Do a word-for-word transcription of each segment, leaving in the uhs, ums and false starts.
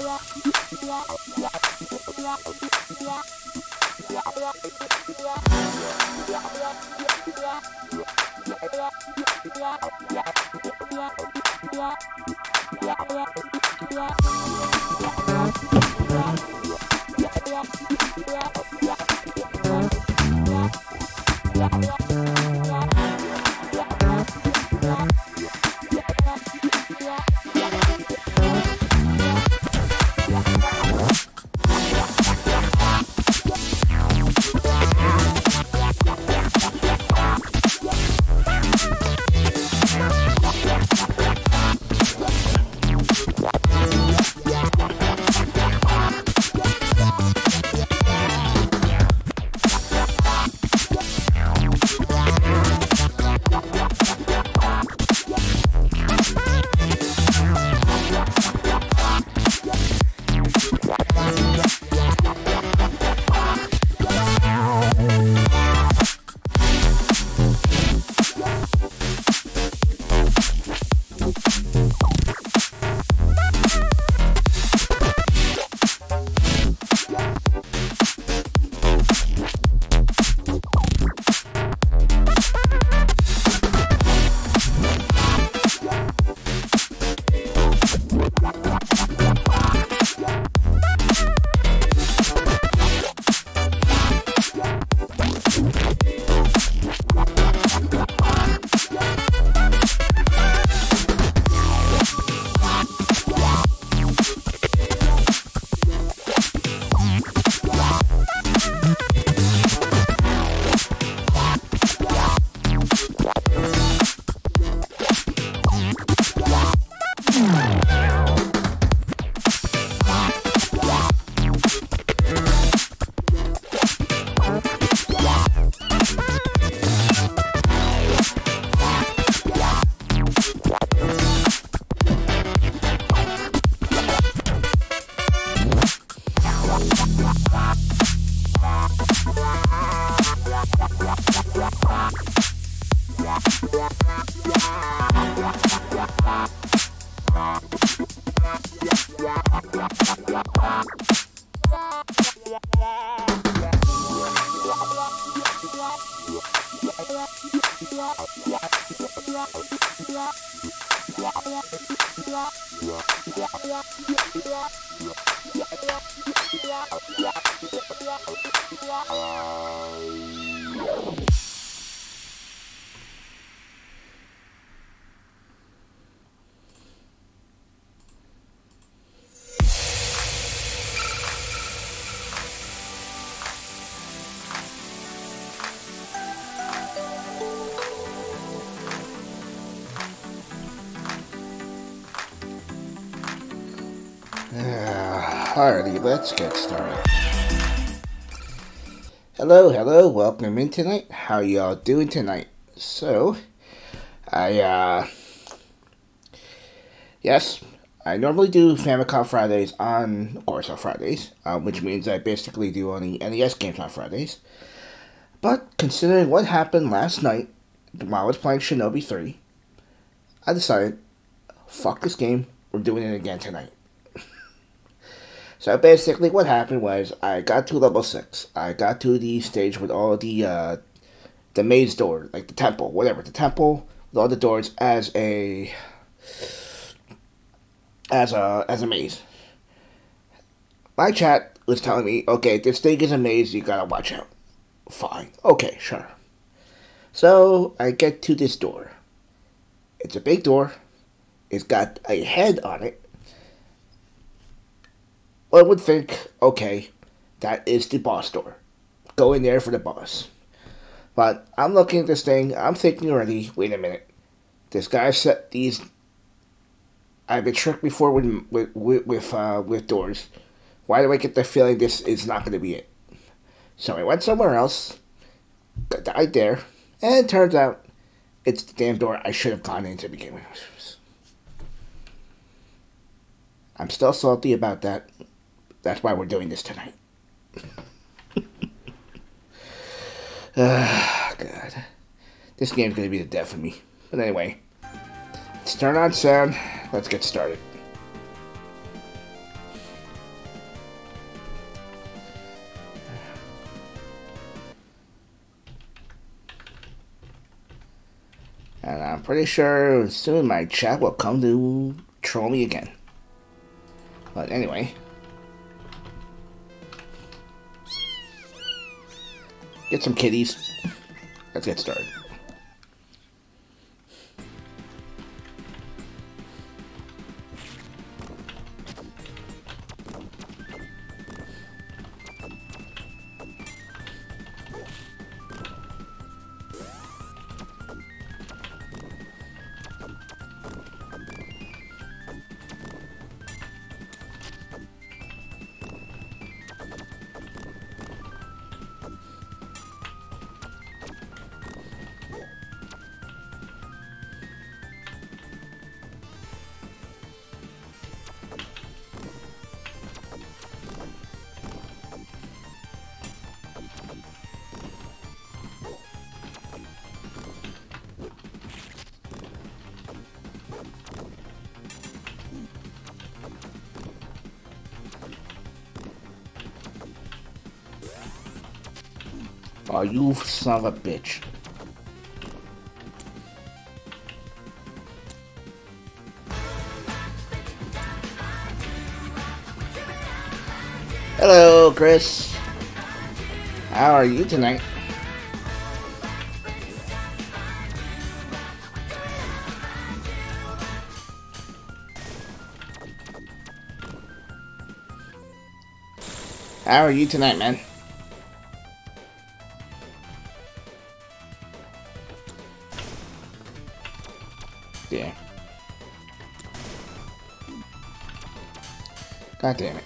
Alrighty, let's get started. Hello, hello, welcome in tonight. How y'all doing tonight? So, I, uh, yes, I normally do Famicom Fridays on, of course, on Fridays, um, which means I basically do only N E S games on Fridays. But, considering what happened last night while I was playing Shinobi three, I decided, fuck this game, we're doing it again tonight. So basically what happened was I got to level six. I got to the stage with all the uh, the maze door, like the temple, whatever. The temple with all the doors as a as a as a maze. My chat was telling me, okay, this thing is a maze, you gotta watch out. Fine. Okay, sure. So I get to this door. It's a big door. It's got a head on it. One would think, okay, that is the boss door. Go in there for the boss. But I'm looking at this thing, I'm thinking already, wait a minute. This guy set these... I've been tricked before with with with, with, uh, with doors. Why do I get the feeling this is not going to be it? So I went somewhere else, died there, and it turns out it's the damn door I should have gone in to begin with. I'm still salty about that. That's why we're doing this tonight. Ah, oh, God. This game's going to be the death of me. But anyway, let's turn on sound. Let's get started. And I'm pretty sure soon my chat will come to troll me again. But anyway. Get some kitties. Let's get started. Oh, you son of a bitch. Hello, Chris. How are you tonight? How are you tonight, man? Yeah. God damn it.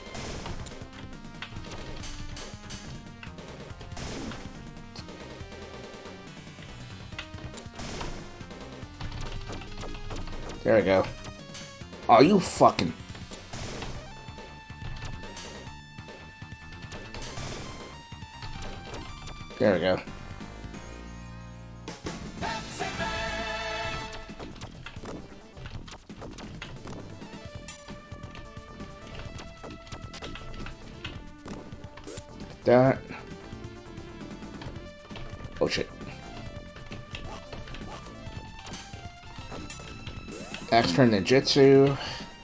There we go. Oh, you fucking... There we go. That. Oh shit. Expert ninjutsu.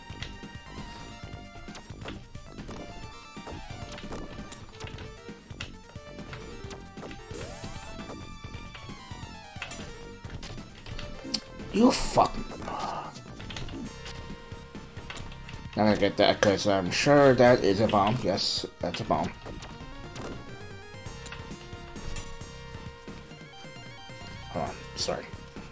You fucking. I'm gonna get that because I'm sure that is a bomb. Yes, that's a bomb. Hold on, sorry.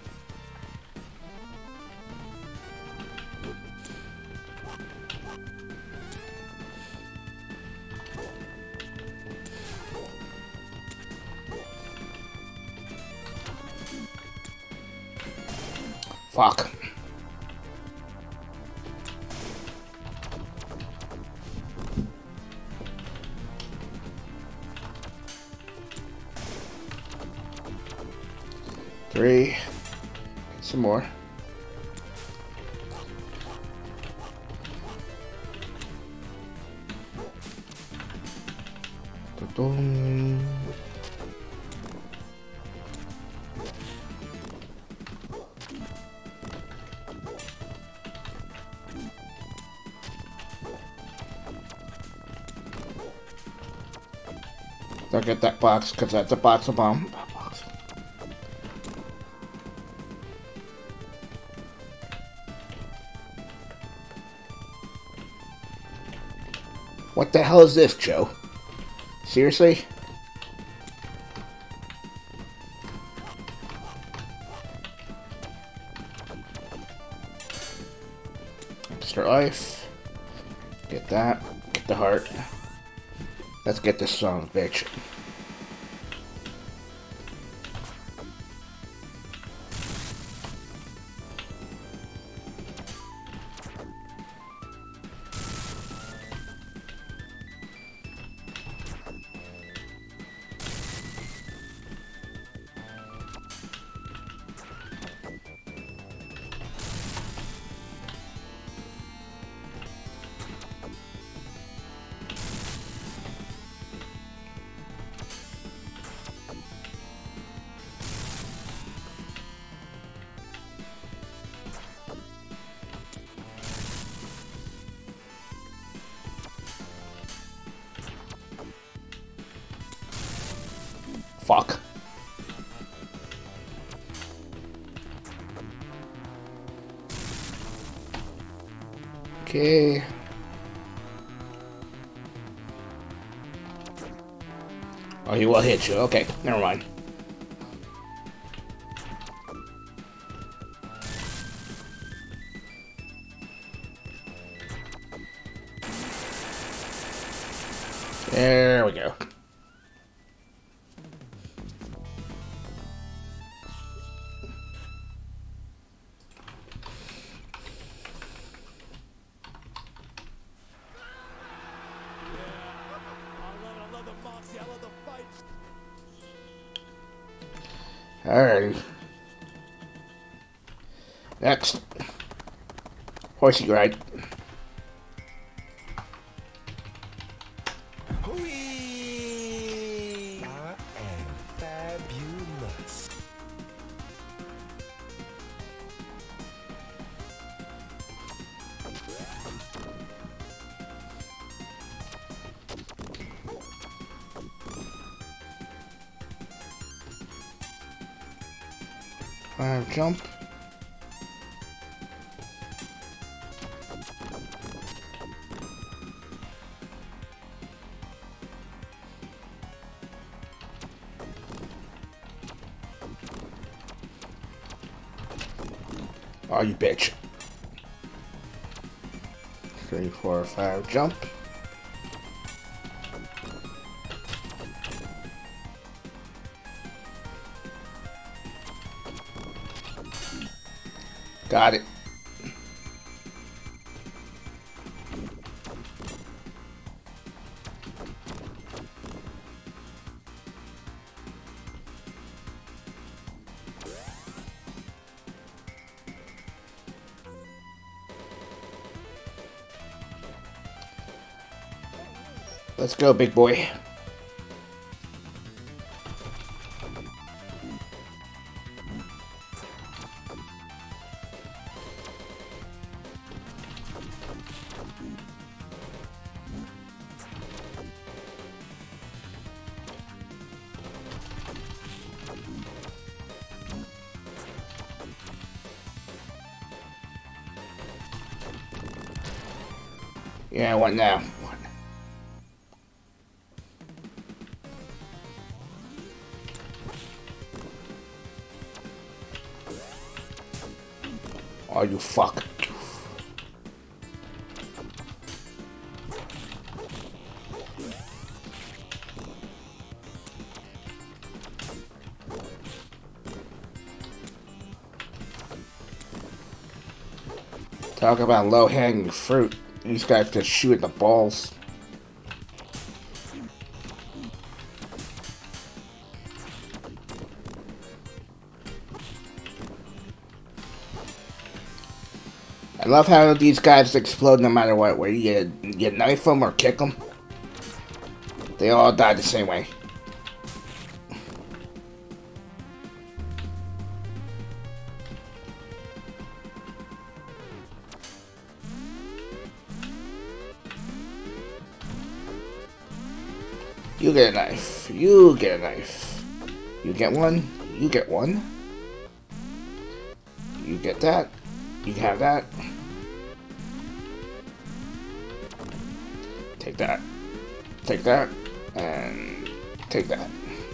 Fuck. Three. Some more. Dun-dun. Don't get that box, because that's a box of bomb. Box. What the hell is this, Joe? Seriously? Extra life. Get that. Get the heart. Let's get this son of a bitch. fuck. Okay. Oh, he will hit you. Okay, never mind. There we go. Alright. Next. Horsey ride. Whee! I am fabulous. Five jump. Oh, you bitch. Three, four, five, jump. Got it. Let's go, big boy. Yeah, what now? Oh, you fuck. Talk about low-hanging fruit. These guys just shoot at the balls. I love how these guys explode no matter what, where you, you knife them or kick them. They all die the same way. You get a knife. You get a knife. You get one. You get one. You get that. You can have that. Take that. Take that. And take that.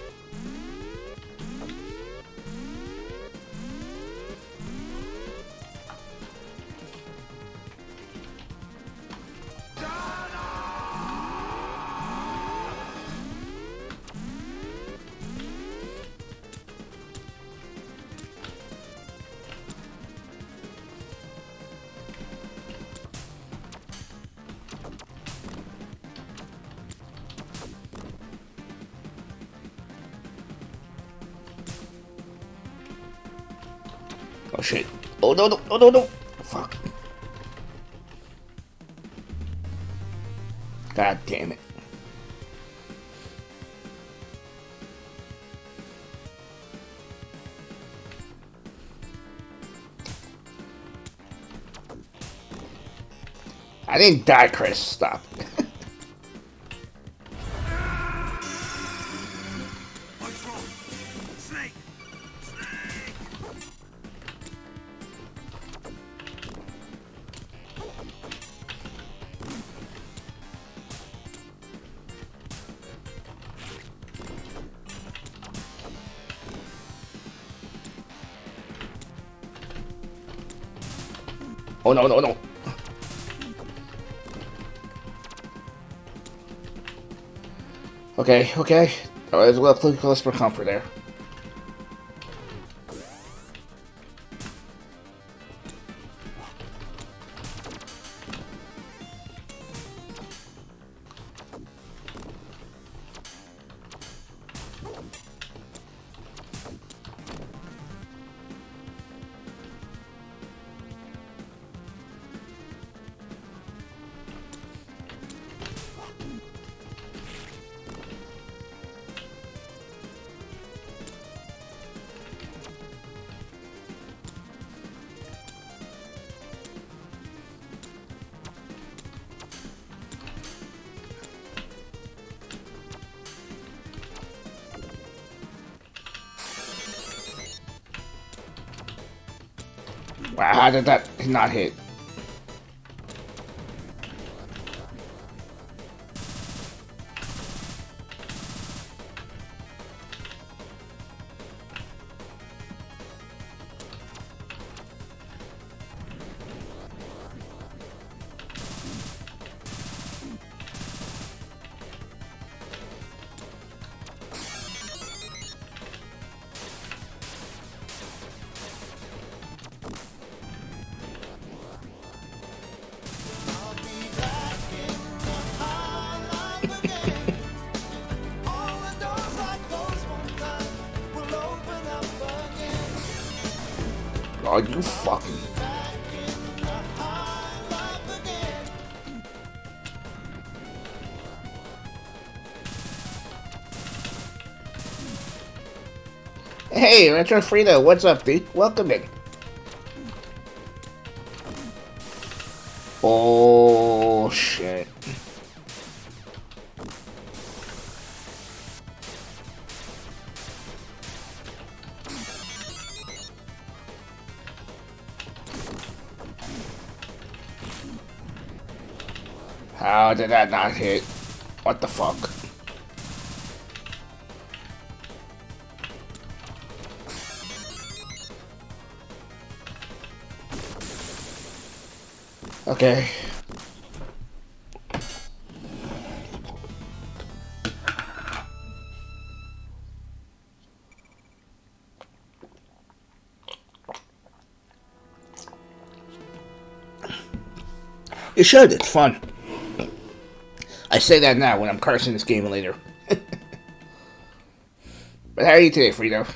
Oh shit. Oh no no no no no. Fuck. God damn it. I didn't die, Chris. Stop. What's wrong? Oh no, no, no. Okay, okay. That was a little too close for comfort there. Wow, how did that not hit? Oh, you fucking... Hey, Retro Frito, what's up, dude? Welcome in. Bullshit. How did that not hit? What the fuck? Okay. You should, it's fun. I say that now when I'm cursing this game later. But how are you today, Frito?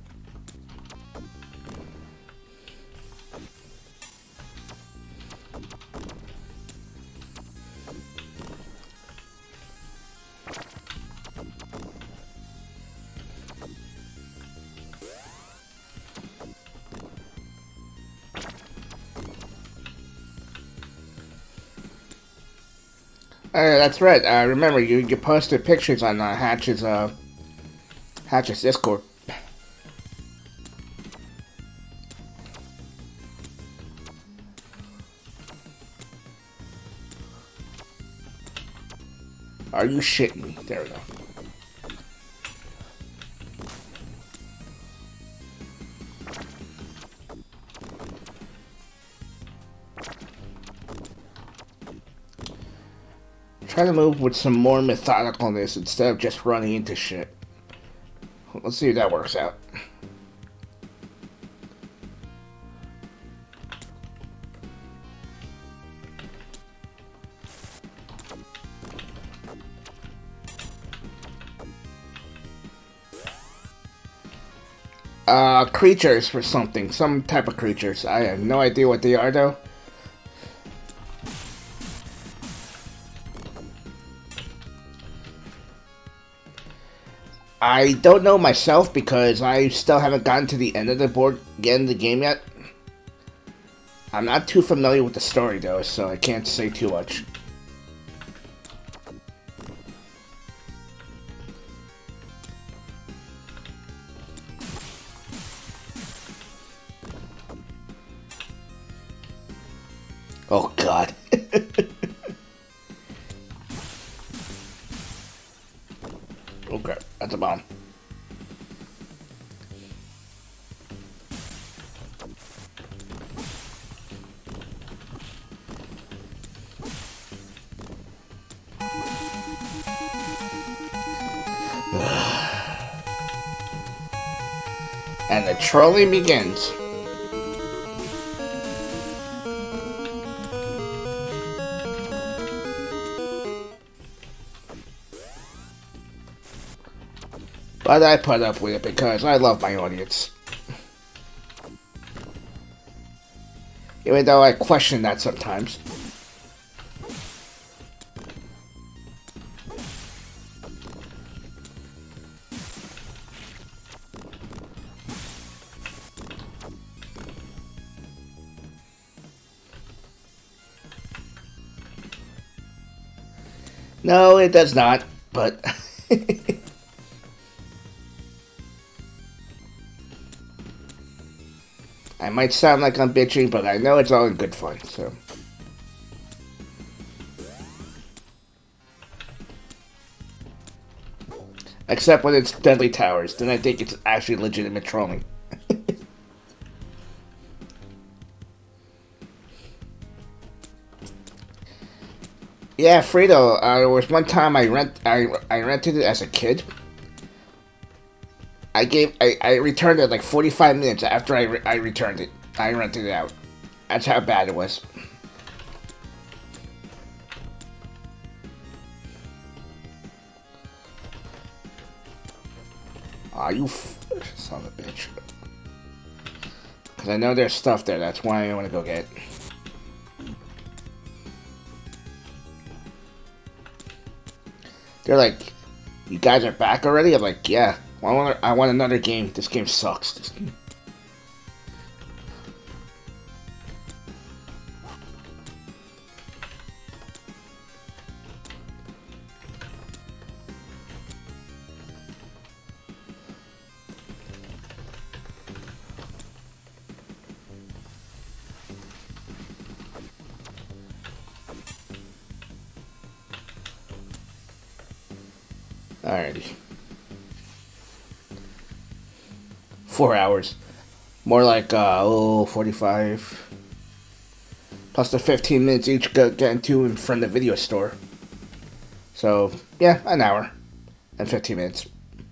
Uh, that's right. Uh, remember, you you posted pictures on uh, Hatch's uh Hatch's Discord. Are you shitting me? There we go. Try to move with some more methodicalness instead of just running into shit. Let's see if that works out. Uh, creatures for something. Some type of creatures. I have no idea what they are, though. I don't know myself because I still haven't gotten to the end of the board, end of the game yet. I'm not too familiar with the story though, so I can't say too much. Oh God. Okay, that's a bomb. And the trolling begins. But I put up with it because I love my audience. Even though I question that sometimes. No, it does not, but... I might sound like I'm bitching, but I know it's all in good fun, so... Except when it's Deadly Towers, then I think it's actually legitimate trolling. Yeah, Frito, uh, there was one time I rent I, I rented it as a kid. I gave I, I returned it like forty-five minutes after I, re I returned it. I rented it out. That's how bad it was. Aw, oh, you f son of a bitch. Because I know there's stuff there, that's why I want to go get it. They're like, you guys are back already? I'm like, yeah. I want, I want another game. This game sucks. This game. Alrighty. Four hours. More like, uh, oh, forty-five. Plus the fifteen minutes each getting to and from the video store. So, yeah, an hour. And fifteen minutes.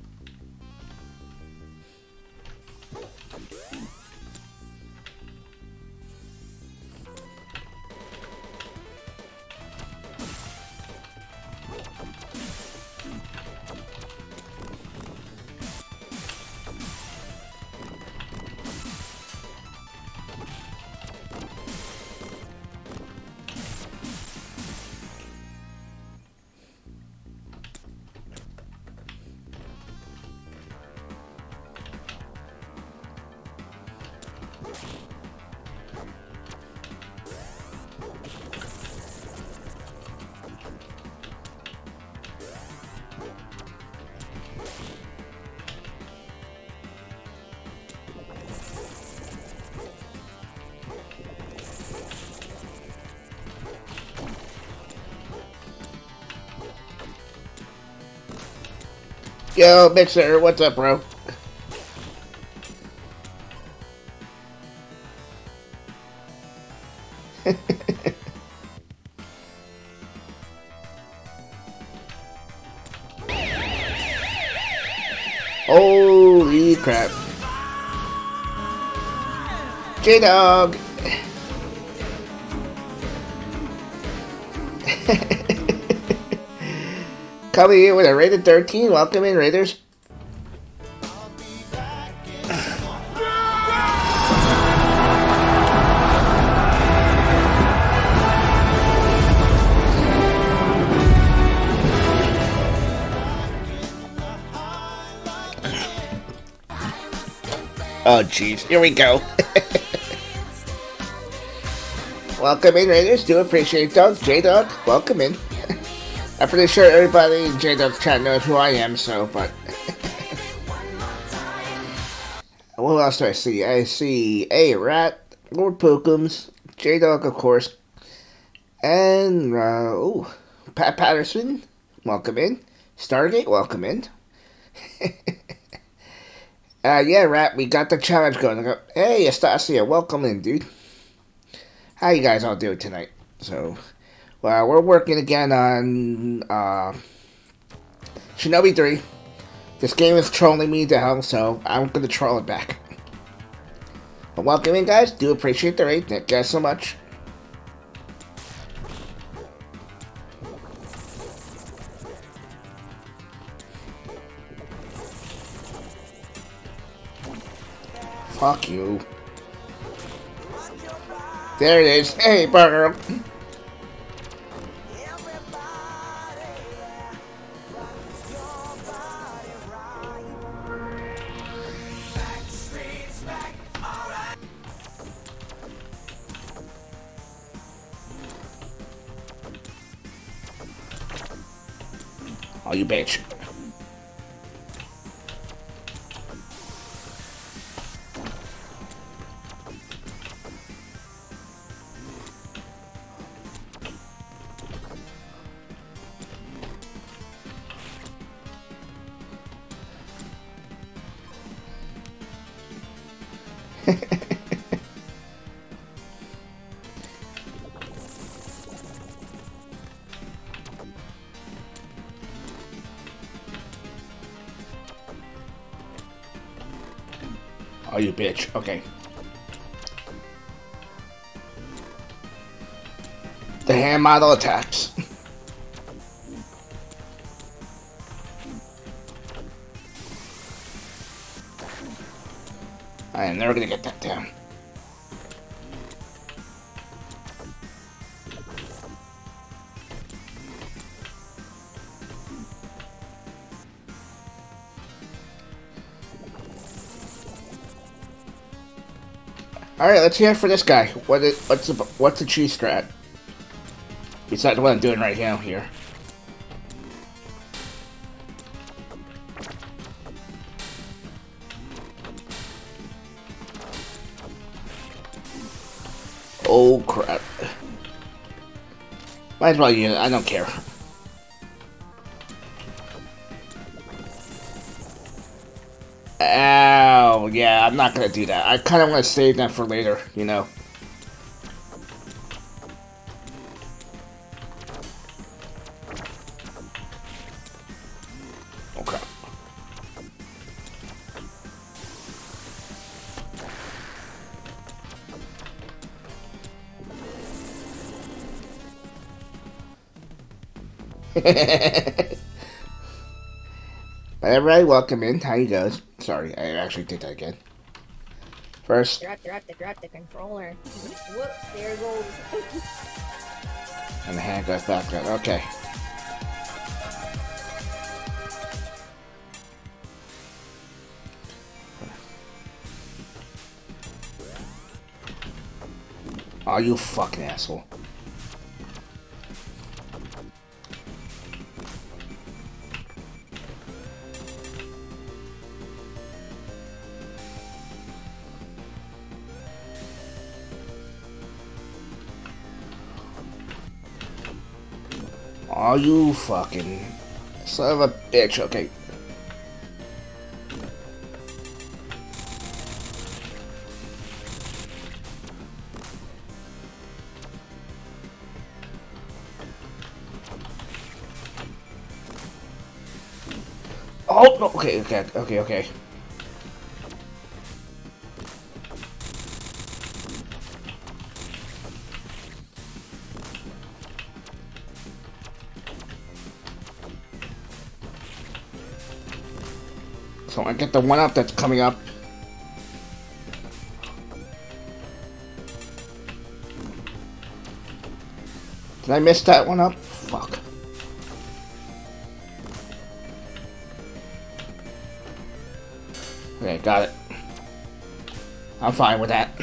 Yo, Mixer, what's up, bro? Holy crap. J-Dog! Coming in with a rated thirteen. Welcome in, Raiders. Oh, jeez. Here we go. Welcome in, Raiders. Do appreciate Doug. J-Dog, welcome in. I'm pretty sure everybody in J-Dog's chat knows who I am, so, but... What else do I see? I see A Rat, Lord Pookums, J-Dog, of course, and, uh, oh, Pat Patterson, welcome in. Stargate, welcome in. uh, yeah, Rat, we got the challenge going. Go, hey, Astasia, welcome in, dude. How you guys all doing tonight? So... Well, we're working again on uh, Shinobi three. This game is trolling me to hell, so I'm going to troll it back. But welcome in, guys. Do appreciate the raid. Thank you guys so much. Fuck you. There it is. Hey, burger. Oh, you bitch. Oh, you bitch. Okay. The hand model attacks. I am never gonna get that down. All right, let's hear it for this guy. What is, what's the what's the cheese strat? Besides what I'm doing right now here. Oh crap! Might as well use it. I don't care. Oh, yeah, I'm not gonna do that. I kind of want to save that for later, you know. Oh, crap. Everybody, welcome in. How you guys? Sorry, I actually did that again. First. Drop, drop the, drop the controller. Whoops, there goes. And the hand goes back then. Okay. Oh, you fucking asshole. Oh, you fucking son of a bitch. Okay. Oh, no. Okay, okay, okay, okay. So I get the one up that's coming up. Did I miss that one up? Fuck. Okay, got it. I'm fine with that.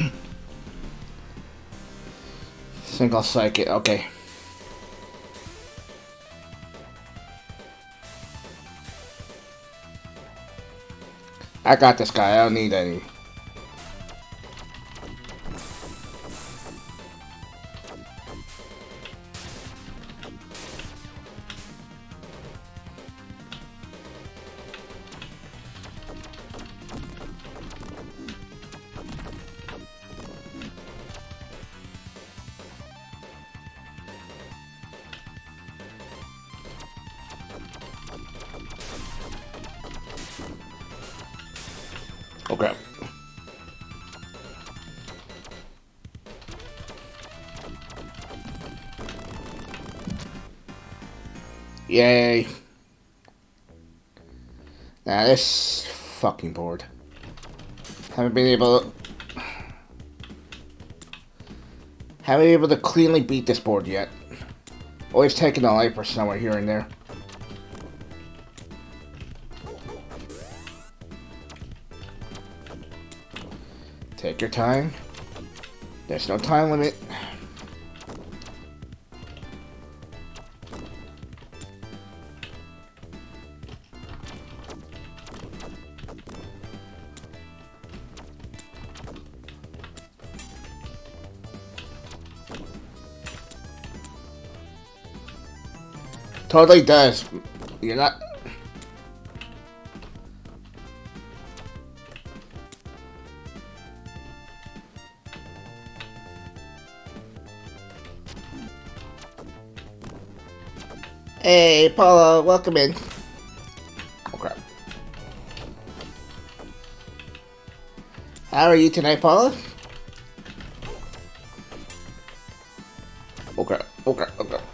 Single psychic, okay. I got this guy, I don't need any. Okay. Yay. Nah, this fucking board. Haven't been able to... Haven't been able to cleanly beat this board yet. Always taking a life or somewhere here and there. Take your time. There's no time limit. Totally does. You're not... Hey, Paula, welcome in. Oh, crap. How are you tonight, Paula? Oh, crap. Oh, crap. Oh, crap.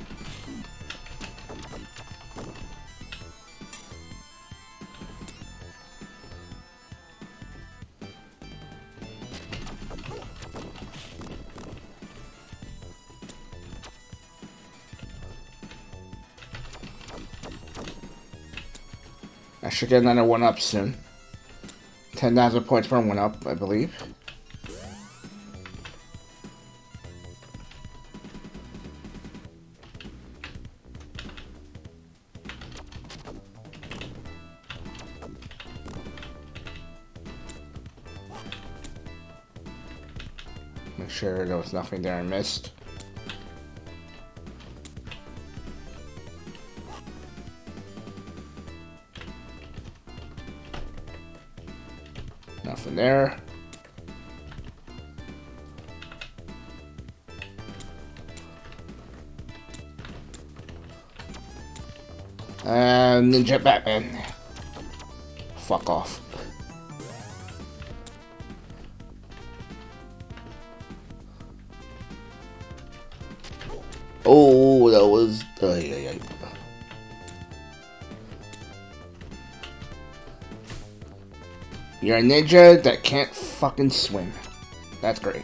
I should get another one up soon. ten thousand points per one up, I believe. Make sure there was nothing there I missed. Nothing there. And Ninja Batman. Fuck off. Oh, that was... Uh, yeah, yeah. You're a ninja that can't fucking swim. That's great.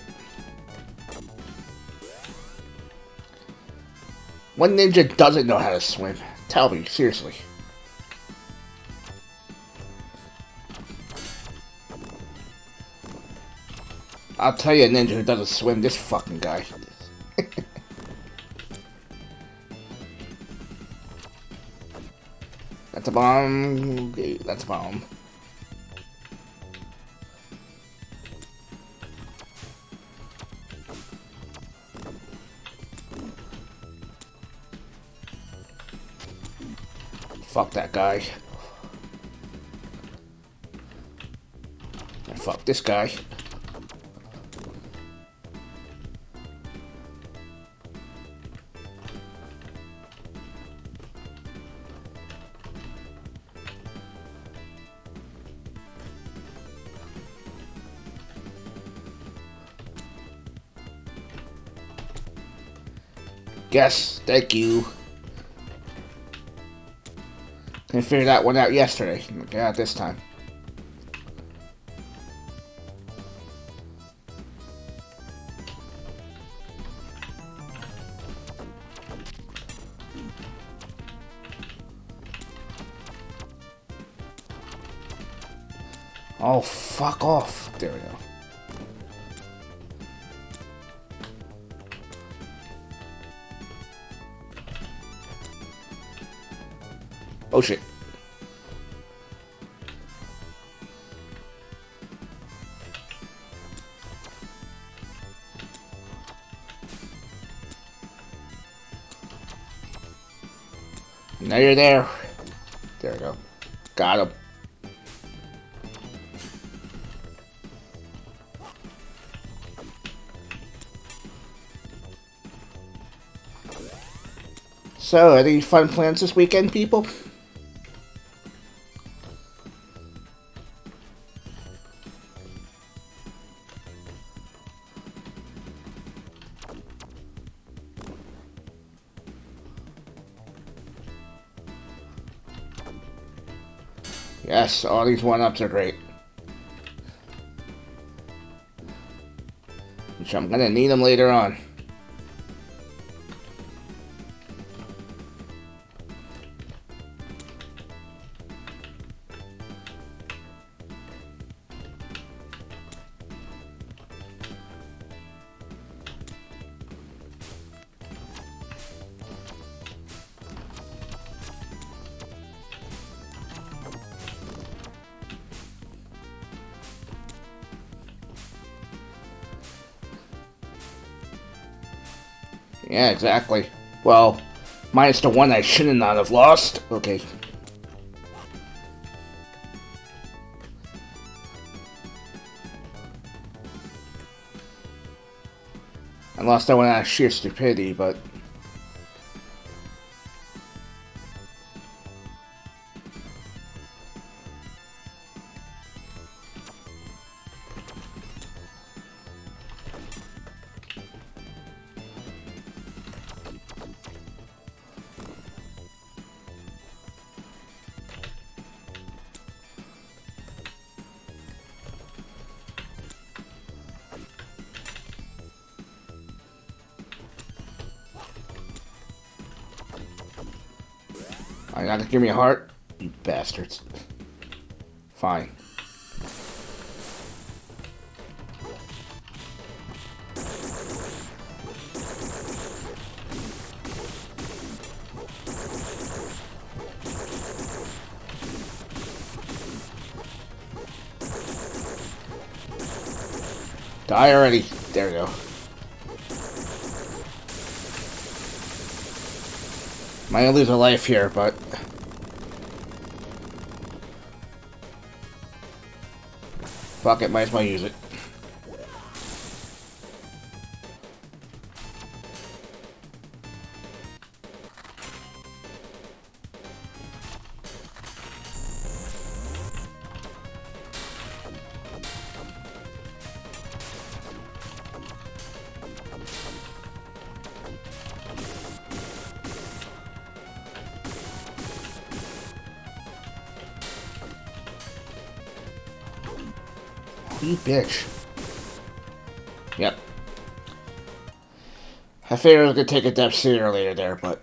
What ninja doesn't know how to swim? Tell me, seriously. I'll tell you a ninja who doesn't swim, this fucking guy. That's a bomb. Okay, that's a bomb. Fuck that guy. And fuck this guy. Yes, thank you. I figured that one out yesterday. Get out this time. Oh, fuck off. There we go. Oh shit. Now you're there. There we go. Got him. So, any fun plans this weekend, people? Yes, all these one-ups are great. Which I'm gonna need them later on. Yeah, exactly. Well, minus the one I shouldn't not have lost. Okay. I lost that one out of sheer stupidity, but... I gotta give me a heart? You bastards. Fine. Die already. There we go. Might lose a life here, but... fuck it, might as well use it. You bitch. Yep. I figured I was gonna take a depth sooner or later there, but...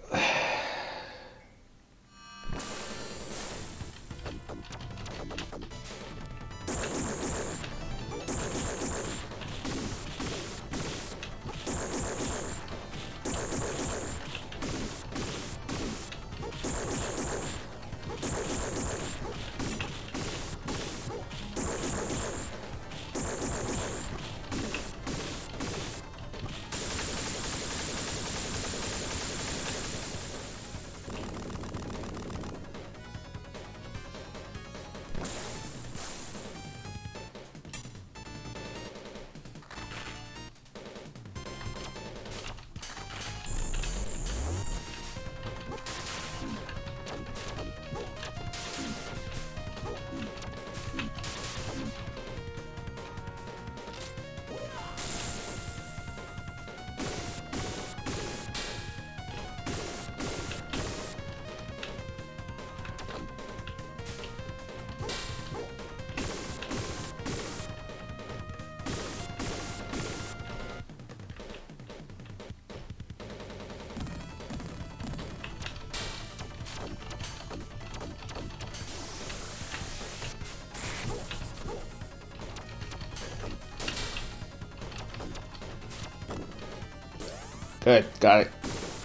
Good, got it.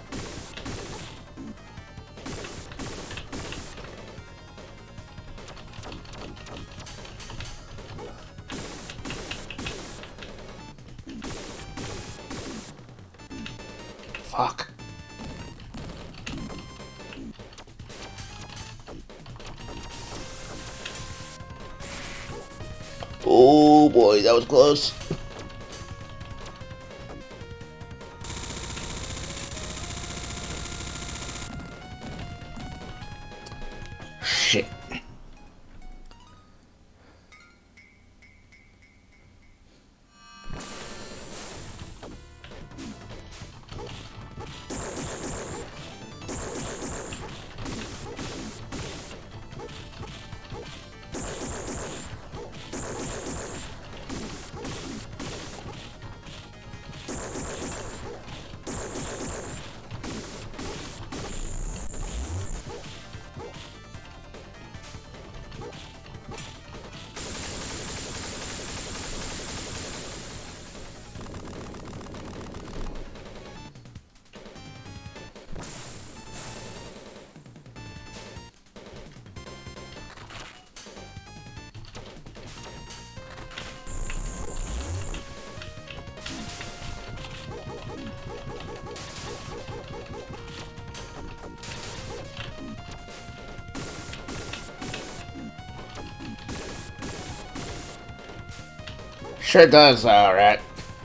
Fuck. Oh boy, that was close. Shit. Sure does, uh, Rat.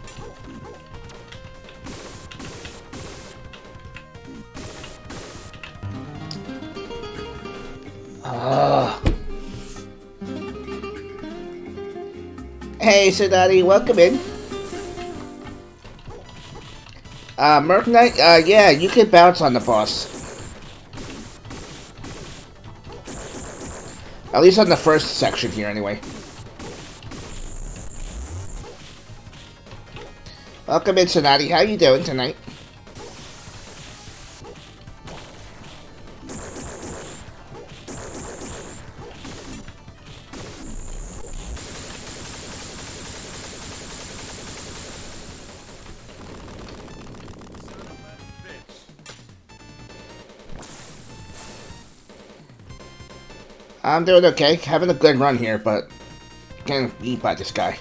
Uh. Hey, Sonati, welcome in. Uh, Merc Knight, uh, yeah, you can bounce on the boss. At least on the first section here, anyway. Welcome in, Sonati. How you doing tonight? I'm doing okay. Having a good run here, but getting beat by this guy.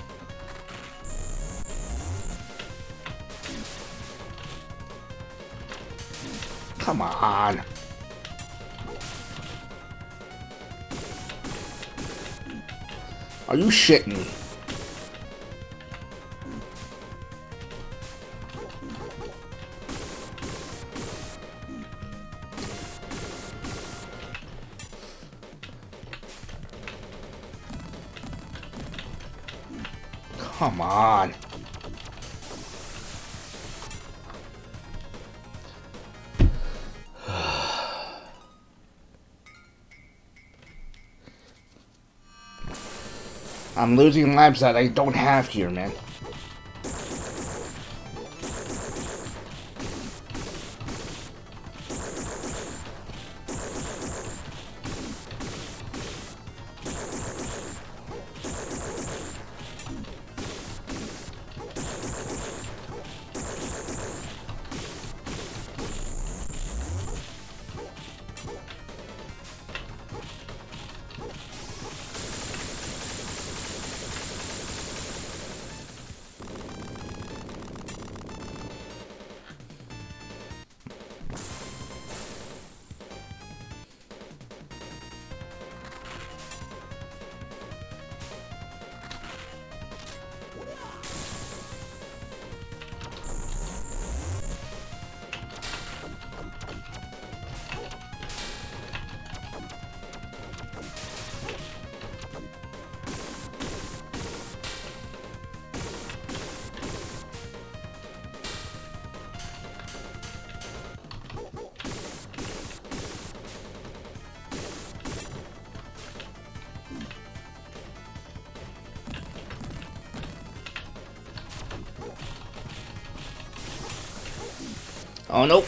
Come on. Are you shitting me? Come on. I'm losing lives that I don't have here, man. Oh, nope.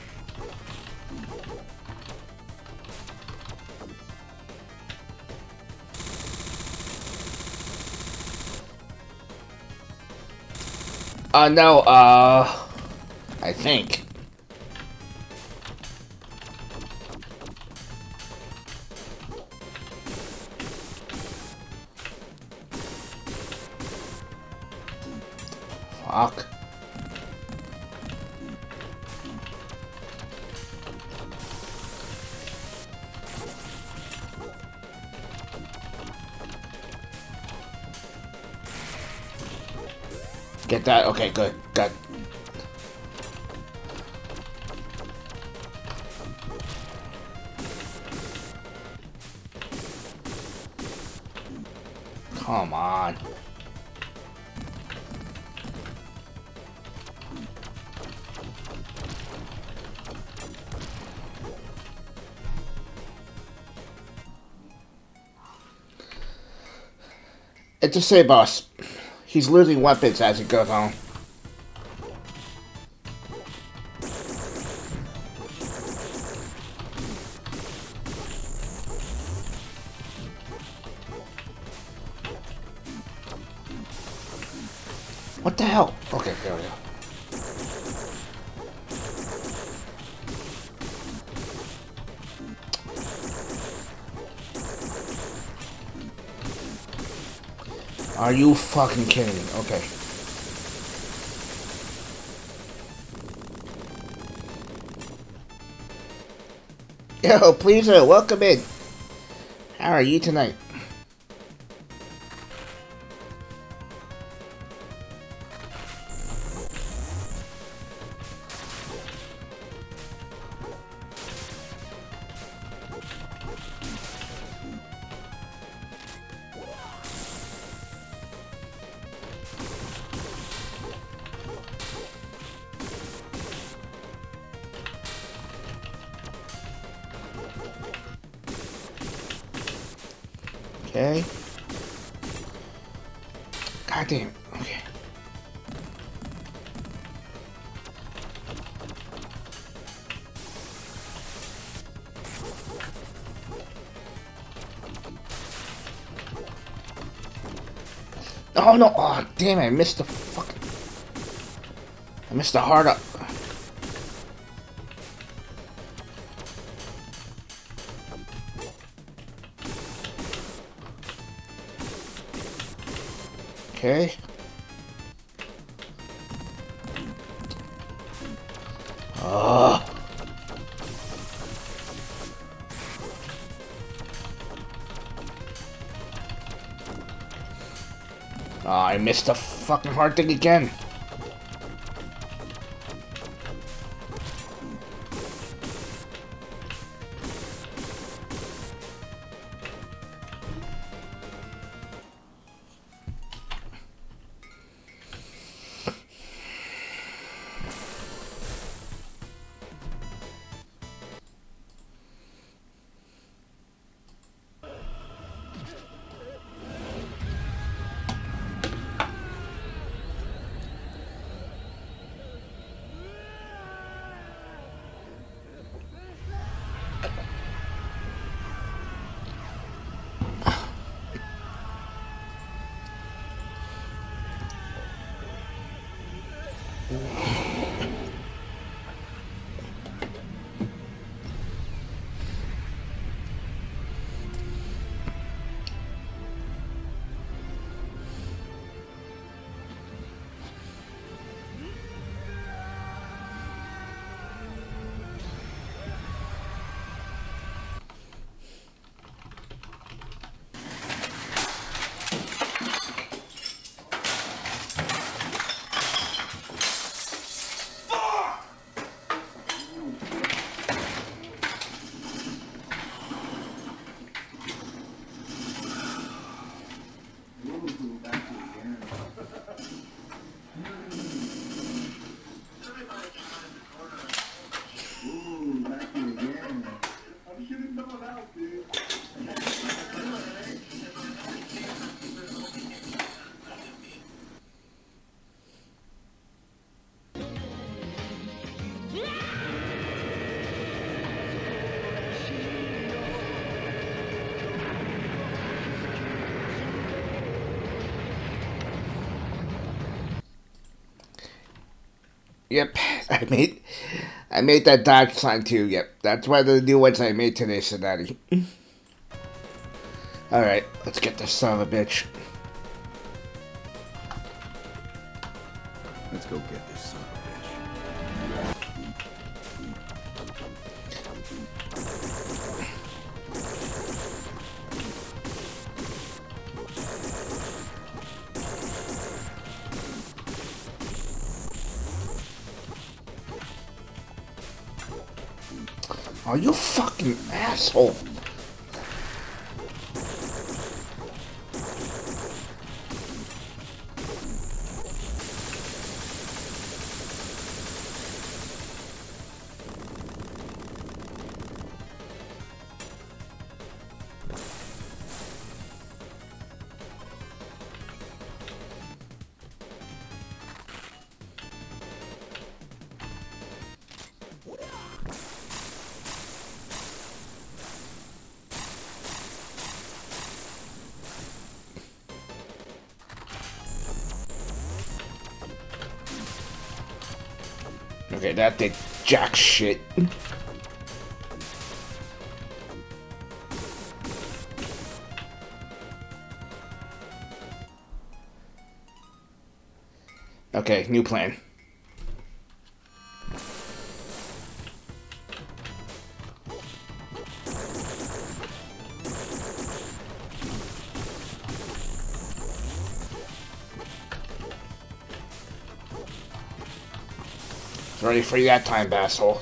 Uh, no, uh... I think. Fuck. Get that? Okay, good. Good. Come on. It's a say, boss. He's losing weapons as it goes on. What the hell? Okay, there we go. Are you fucking kidding me? Okay. Yo, please, uh, welcome in. How are you tonight? Okay. God damn. Okay. Oh no! Oh damn! I missed the fucking. I missed the hard up. Okay. Oh. Oh, I missed the fucking hard thing again. Yep, I made I made that dodge sign too. Yep, that's one of the new ones I made today, Sonati. Alright, let's get this son of a bitch. Let's go get this son of a bitch. Oh, you fucking asshole. Okay, that did jack shit. Okay, new plan. Ready for you that time, asshole.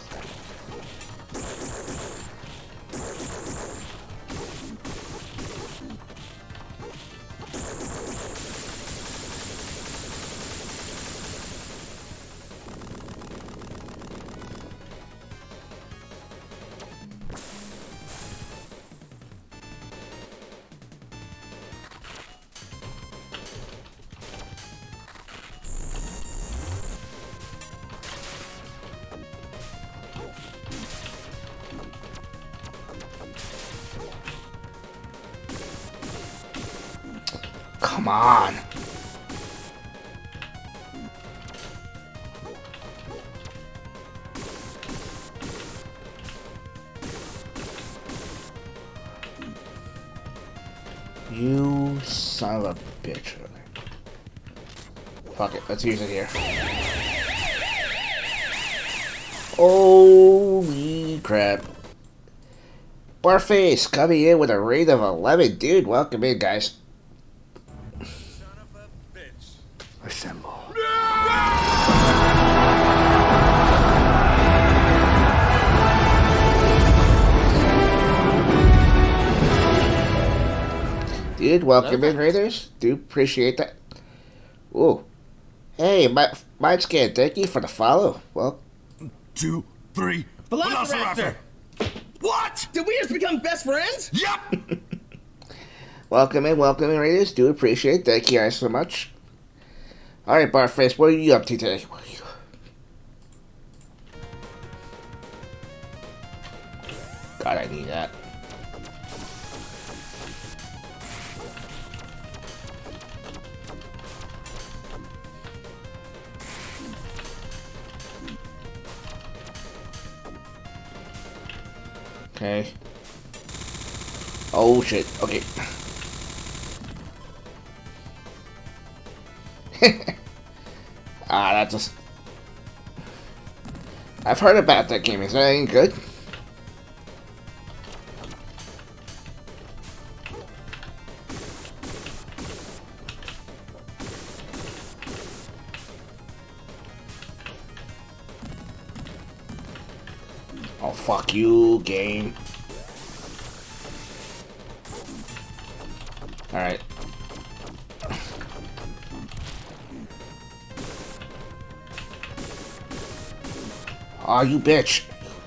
come on. You son of a bitch. Fuck it, let's use it here. Holy crap. Barface coming in with a rate of eleven. Dude, welcome in, guys. Assemble. Dude, welcome in, Raiders. Do appreciate that. Ooh. Hey, my, Mindscan, thank you for the follow. Well, Two, three, Velociraptor! What? Did we just become best friends? Yep! welcome in, welcome in, Raiders. Do appreciate it. Thank you guys so much. Alright, Barface, what are you up to today? What are you... God, I need that. Okay. Oh shit. Okay. ah, that just. I've heard about that game. Is that any good? Oh, fuck you, game. Alright. Aw, oh, you bitch.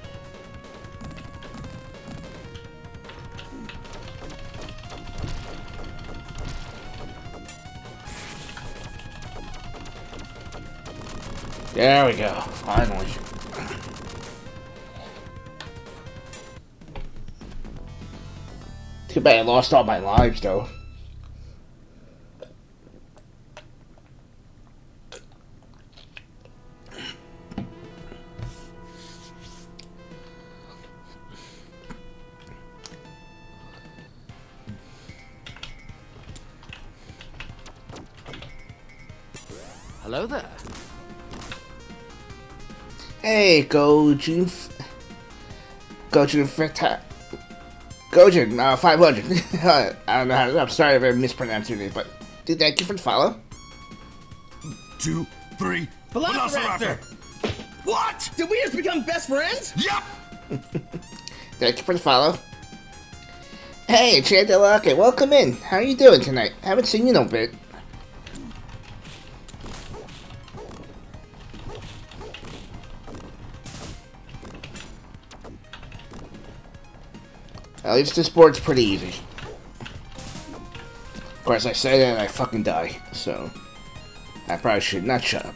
There we go, finally. Too bad I lost all my lives, though. Hello there. Hey, Gojin. Gojin Feta. Gojin, uh, five hundred. I don't know how to, I'm sorry if I mispronounced your name, but dude, thank you for the follow. Two, three, Velociraptor! What? Did we just become best friends? Yep! Thank you for the follow. Hey, Chandelake, welcome in. How are you doing tonight? Haven't seen you in a bit. At least this board's pretty easy. Of course, I say that and I fucking die, so I probably should not shut up.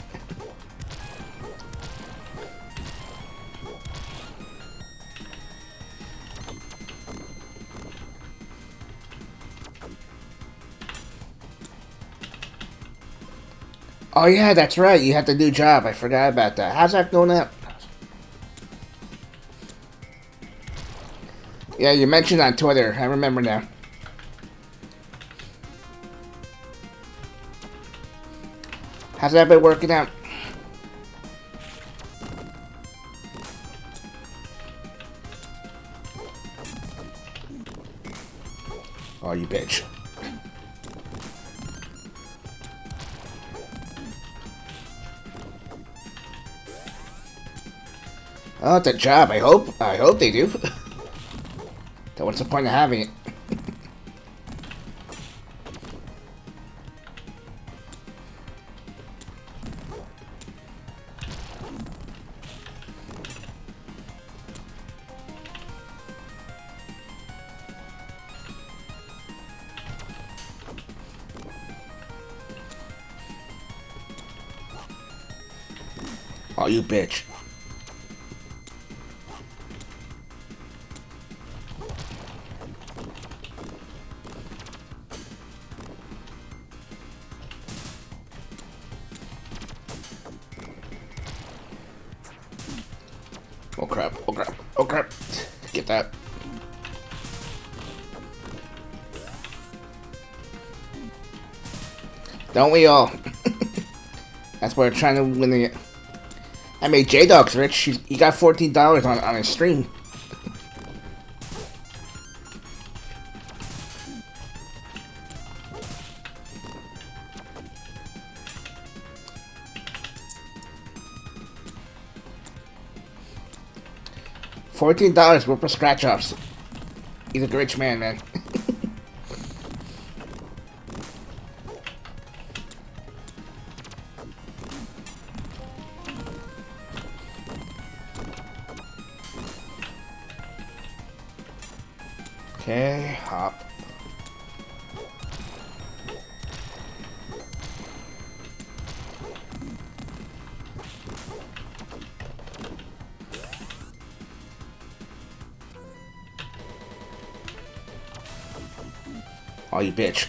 Oh yeah, that's right, you had the new job. I forgot about that. How's that going out? Yeah, you mentioned on Twitter. I remember now. How's that been working out? Oh, you bitch. Oh, it's a job. I hope. I hope they do. So what's the point of having it? Oh, you bitch. Oh crap, oh crap, oh crap. Get that. Don't we all? That's why we're trying to win the... I made J-Dog's rich. He's, he got fourteen dollars on, on his stream. fourteen dollars worth of scratch-offs. He's a rich man, man. Okay, hop. Oh, you bitch.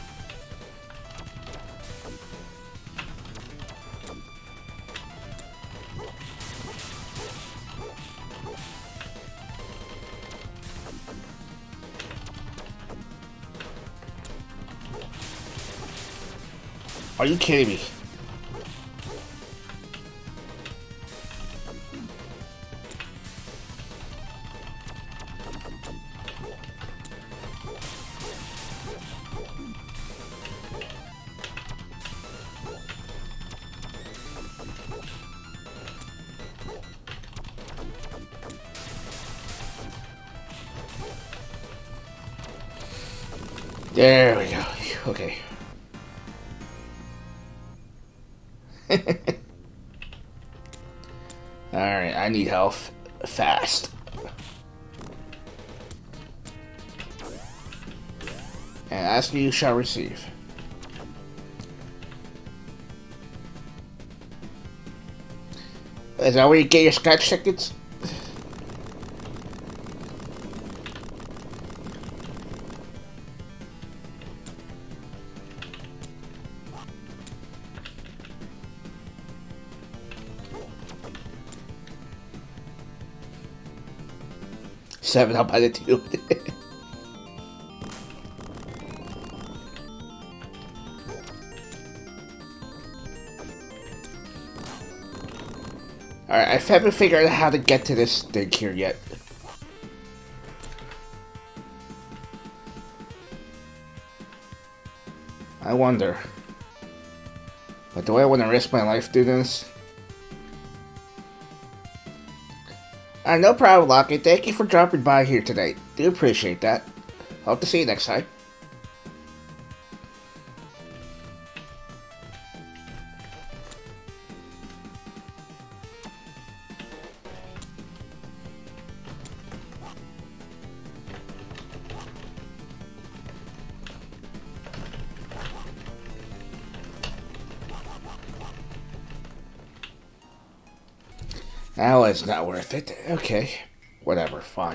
Are you kidding me? There we go. Okay. Alright, I need health fast. And ask you shall receive. Is that where you get your scratch tickets? Seven up by the two. Alright, I haven't figured out how to get to this thing here yet. I wonder. But do I want to risk my life doing this? Uh, no problem, Lockett. Thank you for dropping by here today. Do appreciate that. Hope to see you next time. Now it's not worth it. Okay. Whatever, fine.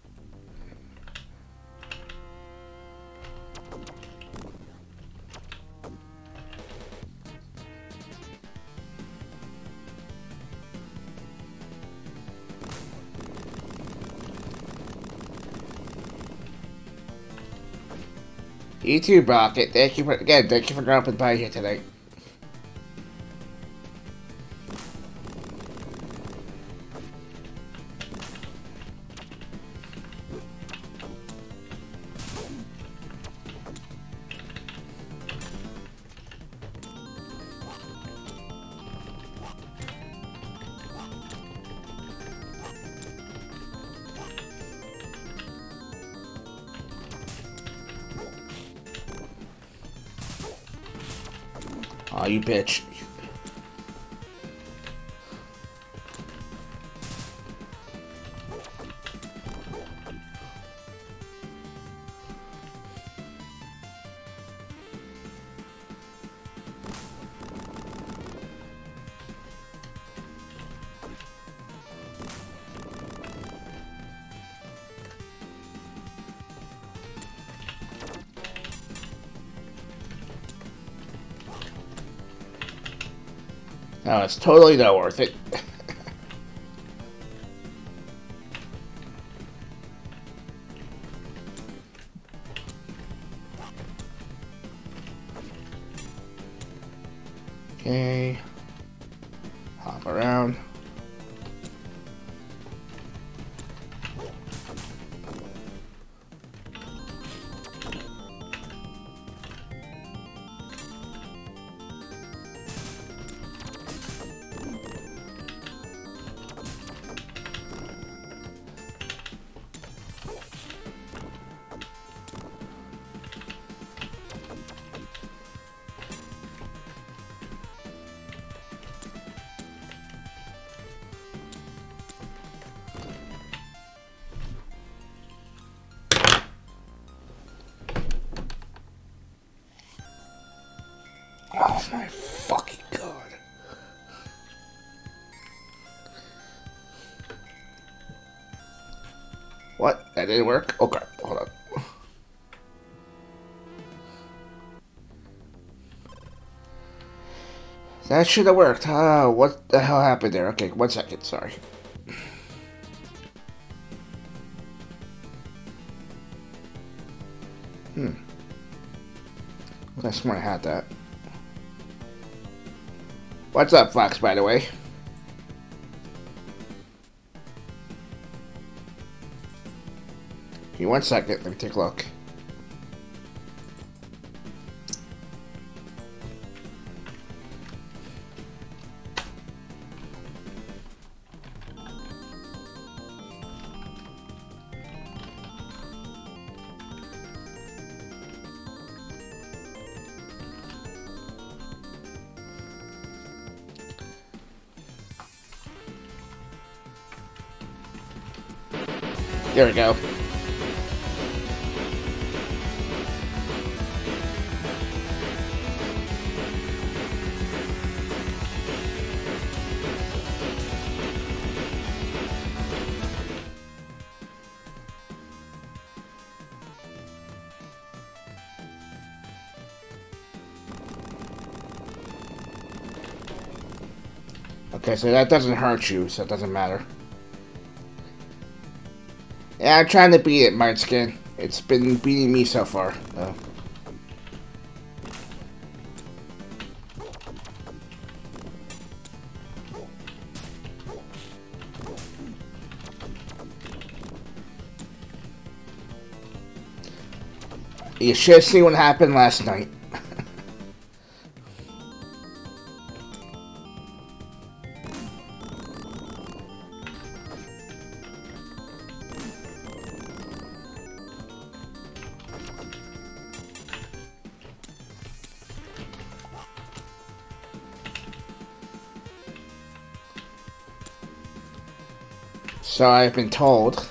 You too, Rocket. Thank you for again, thank you for dropping by here today. Aw, oh, you bitch. No, it's totally not worth it. Okay. Hop around. Oh my fucking god. What? That didn't work? Okay, hold on. That should have worked. Ah, what the hell happened there? Okay, one second, sorry. Hmm. I swear I had that. What's up, Fox, by the way? Give me one second, let me take a look. There we go. Okay, so that doesn't hurt you, so it doesn't matter. Yeah, I'm trying to beat it, Munchkin. It's been beating me so far, though. You should have seen what happened last night. So I've been told.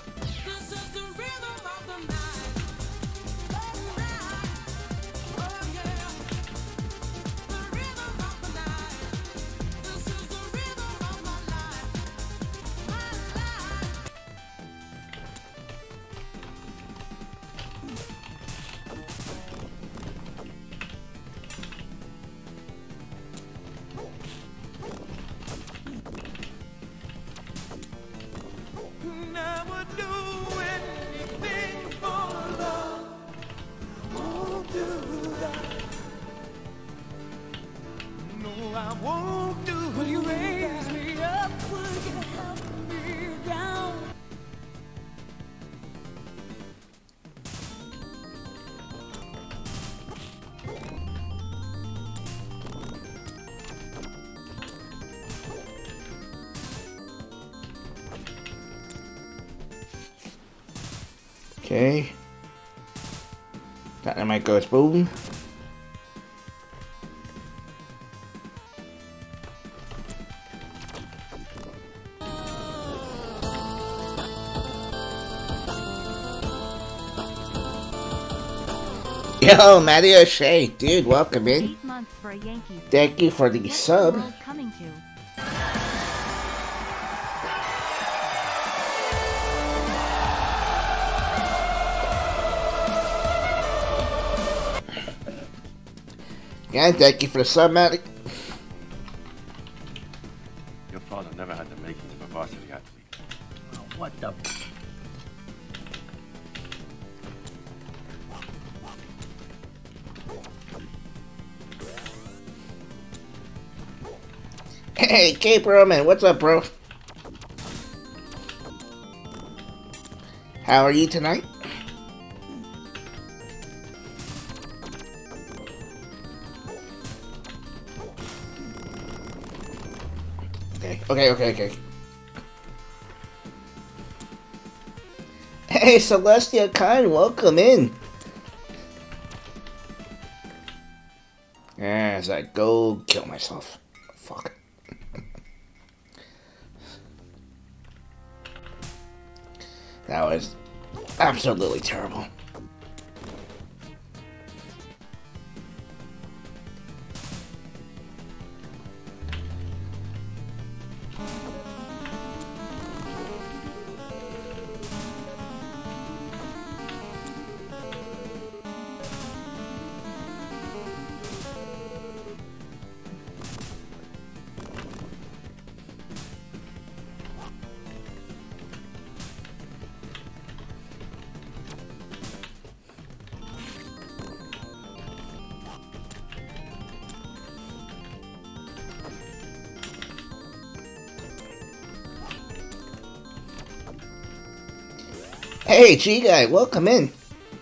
Okay. Dynamite goes boom. Yo, Matty O'Shea, dude, welcome in. Eight months for a Yankees. Thank you for the What's sub. the world coming to? Yeah, thank you for the sub, Matty. Your father never had the makings of a varsity athlete. Oh, what the? Hey, Cape Roman, what's up, bro? How are you tonight? Okay, okay, okay, okay. Hey, Celestia Kind, welcome in. As I go kill myself. Fuck. That was absolutely terrible. Hey, G-Guy, welcome in.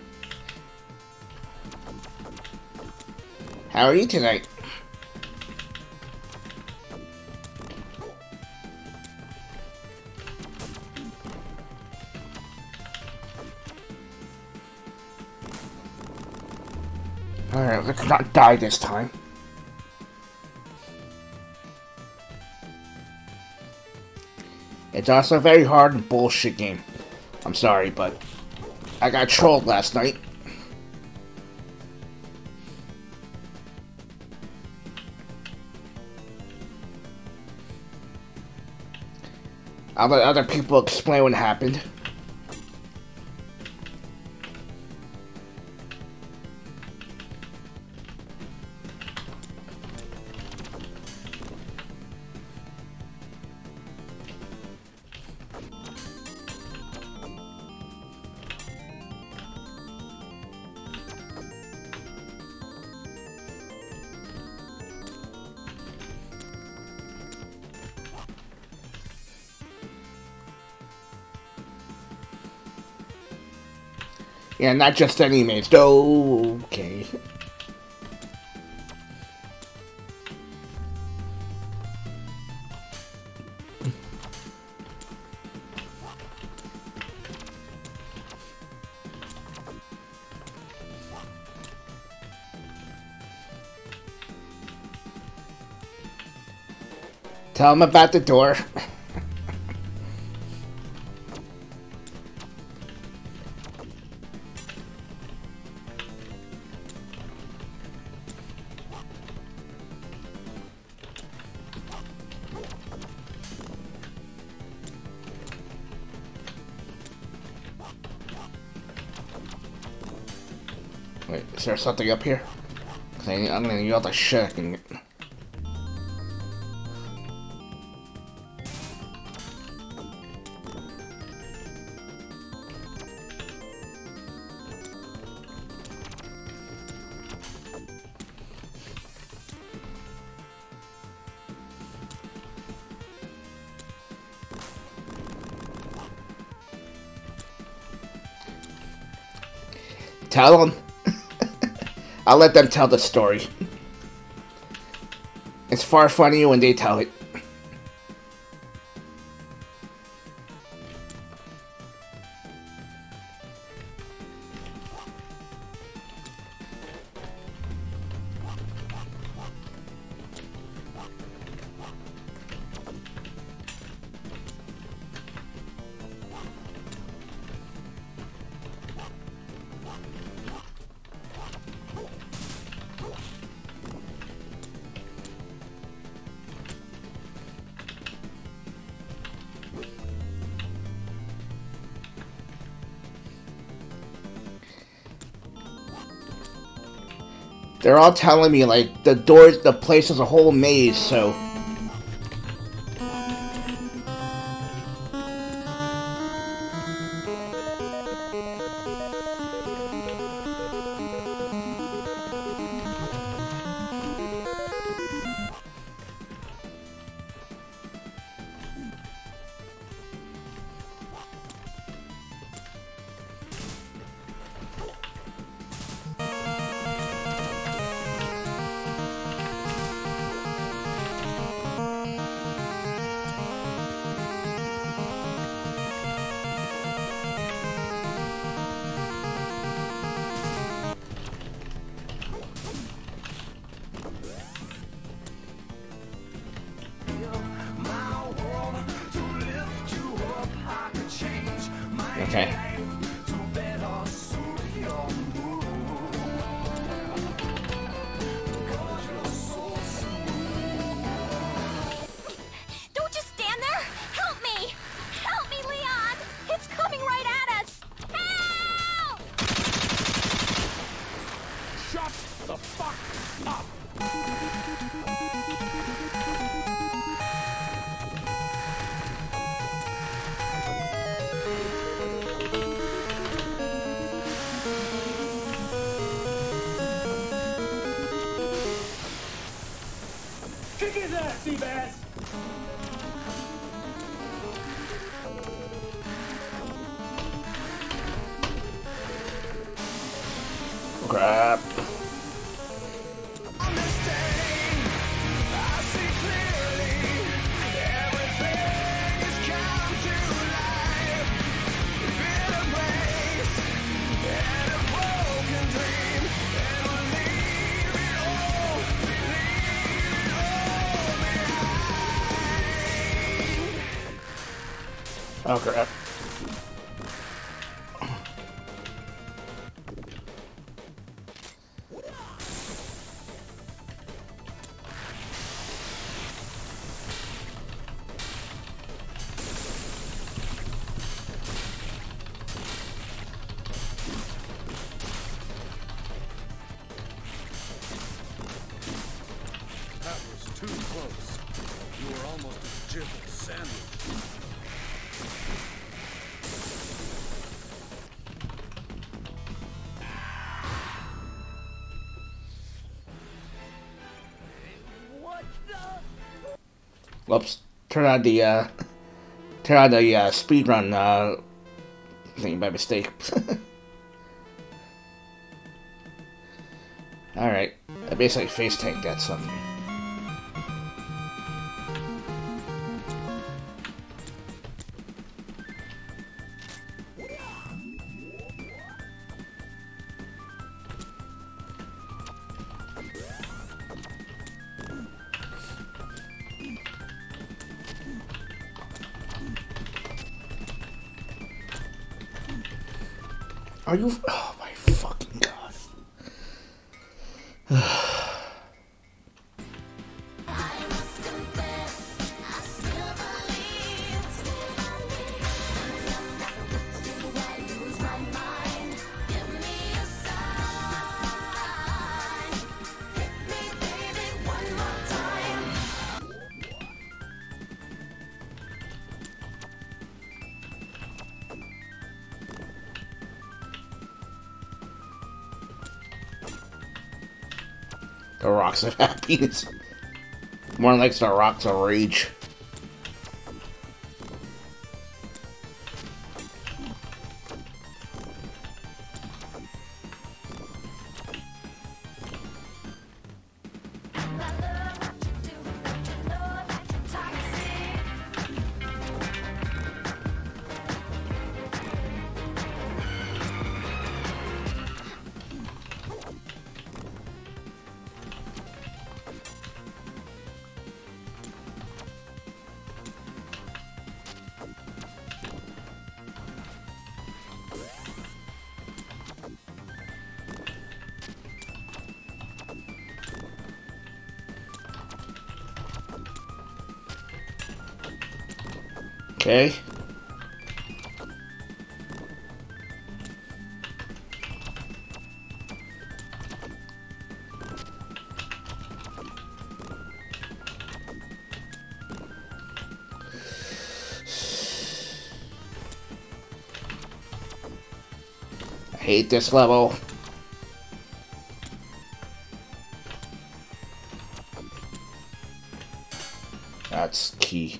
How are you tonight? Alright, let's not die this time. It's also a very hard and bullshit game. I'm sorry, but I got trolled last night. I'll let other people explain what happened. Yeah, not just any mates. Oh, okay. Tell him about the door. Wait, is there something up here? 'Cause I, I'm gonna yell the shit. And... Tell them. I'll let them tell the story. It's far funnier when they tell it. They're all telling me, like, the doors, the place is a whole maze, so... Okay. Don't just stand there! Help me! Help me, Leon! It's coming right at us! Help! Shut the fuck up! Kick his ass, Seabass! Crap. Oh crap. That was too close. You were almost a jibble sandwich. Whoops. Turn on the, uh... Turn on the, uh, speedrun, uh... thing by mistake. Alright. I basically face tanked that something. Are you... Oh my fucking god. The rocks of happiness. More like the rocks of rage. Okay. I hate this level. That's key.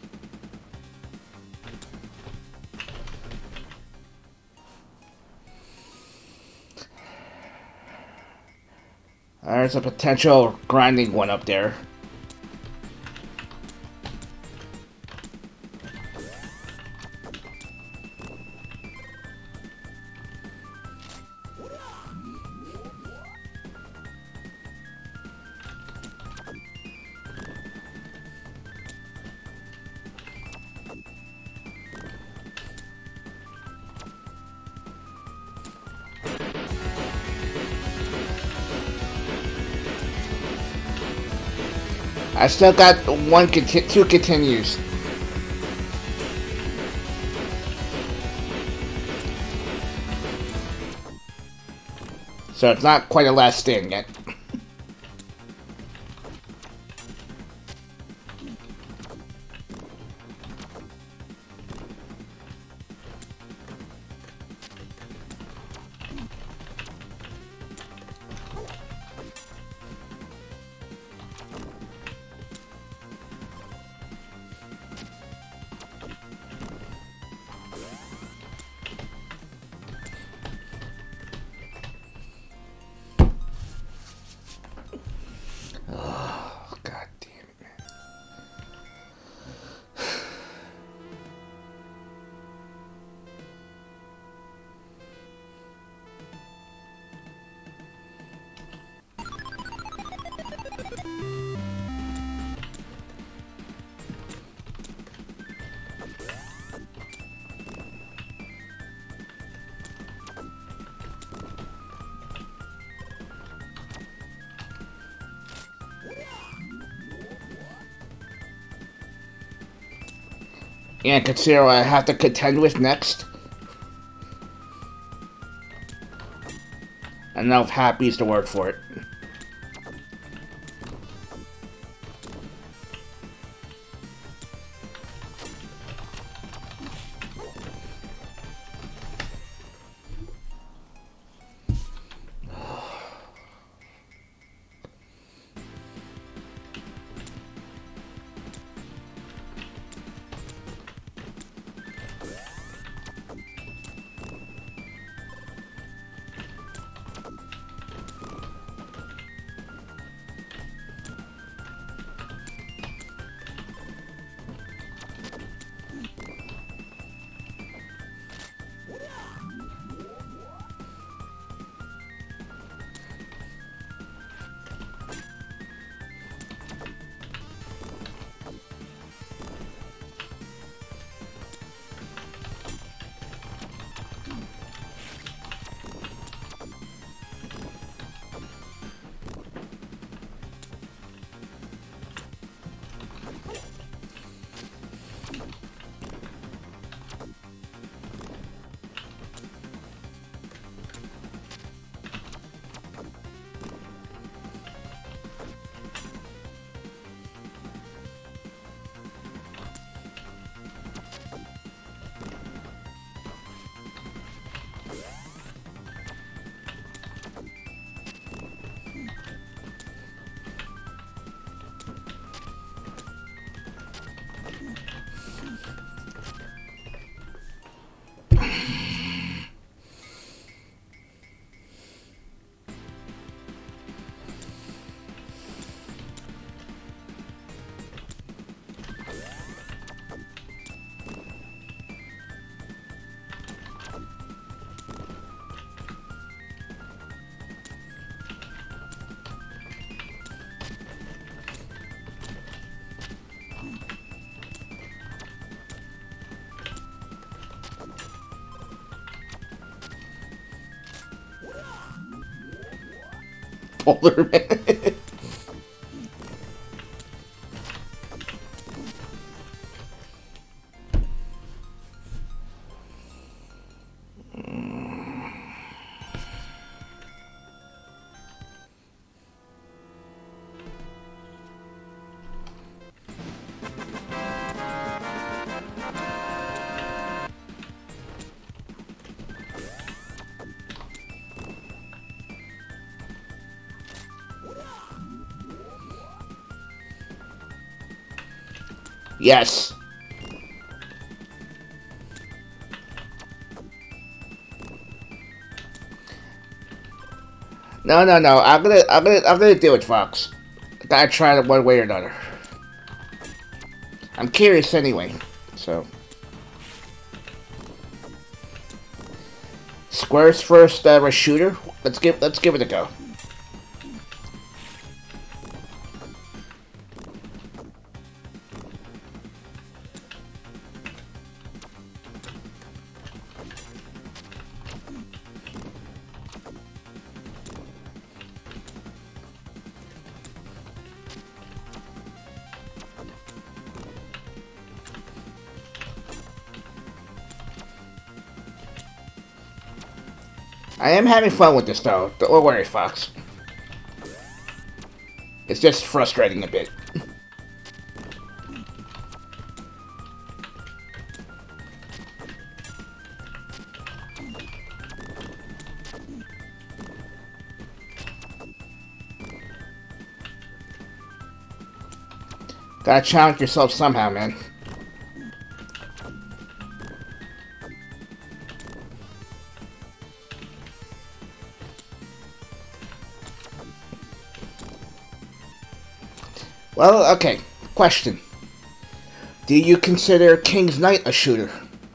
There's a potential grinding one up there. I still got one, conti two continues. So it's not quite a last stand yet. And consider what I have to contend with next. I don't know if happy is the word for it. Polar man. Yes. No, no, no. I'm gonna, I'm gonna, I'm gonna deal with Fox. I gotta try it one way or another. I'm curious anyway, so. Square's first uh, shooter. Let's give, let's give it a go. I am having fun with this though. Don't worry, Fox. It's just frustrating a bit. Gotta challenge yourself somehow, man. Well, okay. Question. Do you consider King's Knight a shooter?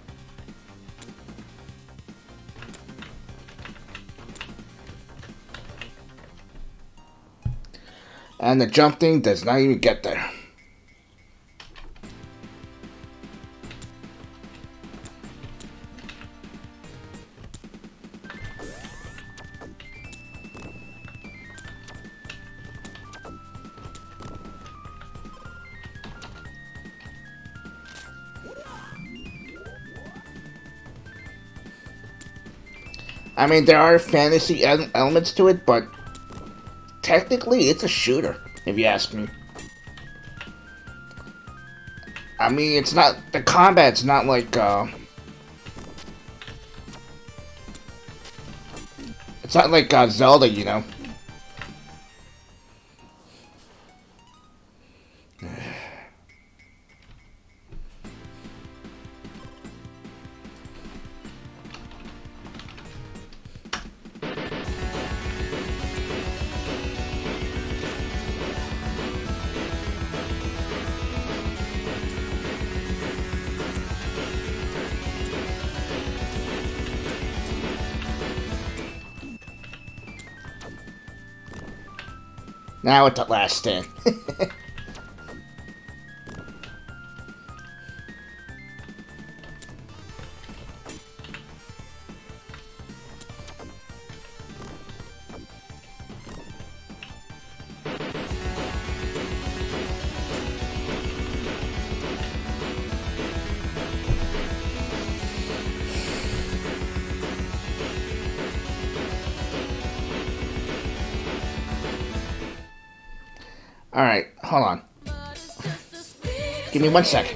And the jump thing does not even get there. I mean, there are fantasy ele- elements to it, but technically it's a shooter, if you ask me. I mean, it's not, the combat's not like, uh... it's not like uh, Zelda, you know? Now at the last stand. Alright, hold on. Give me one second.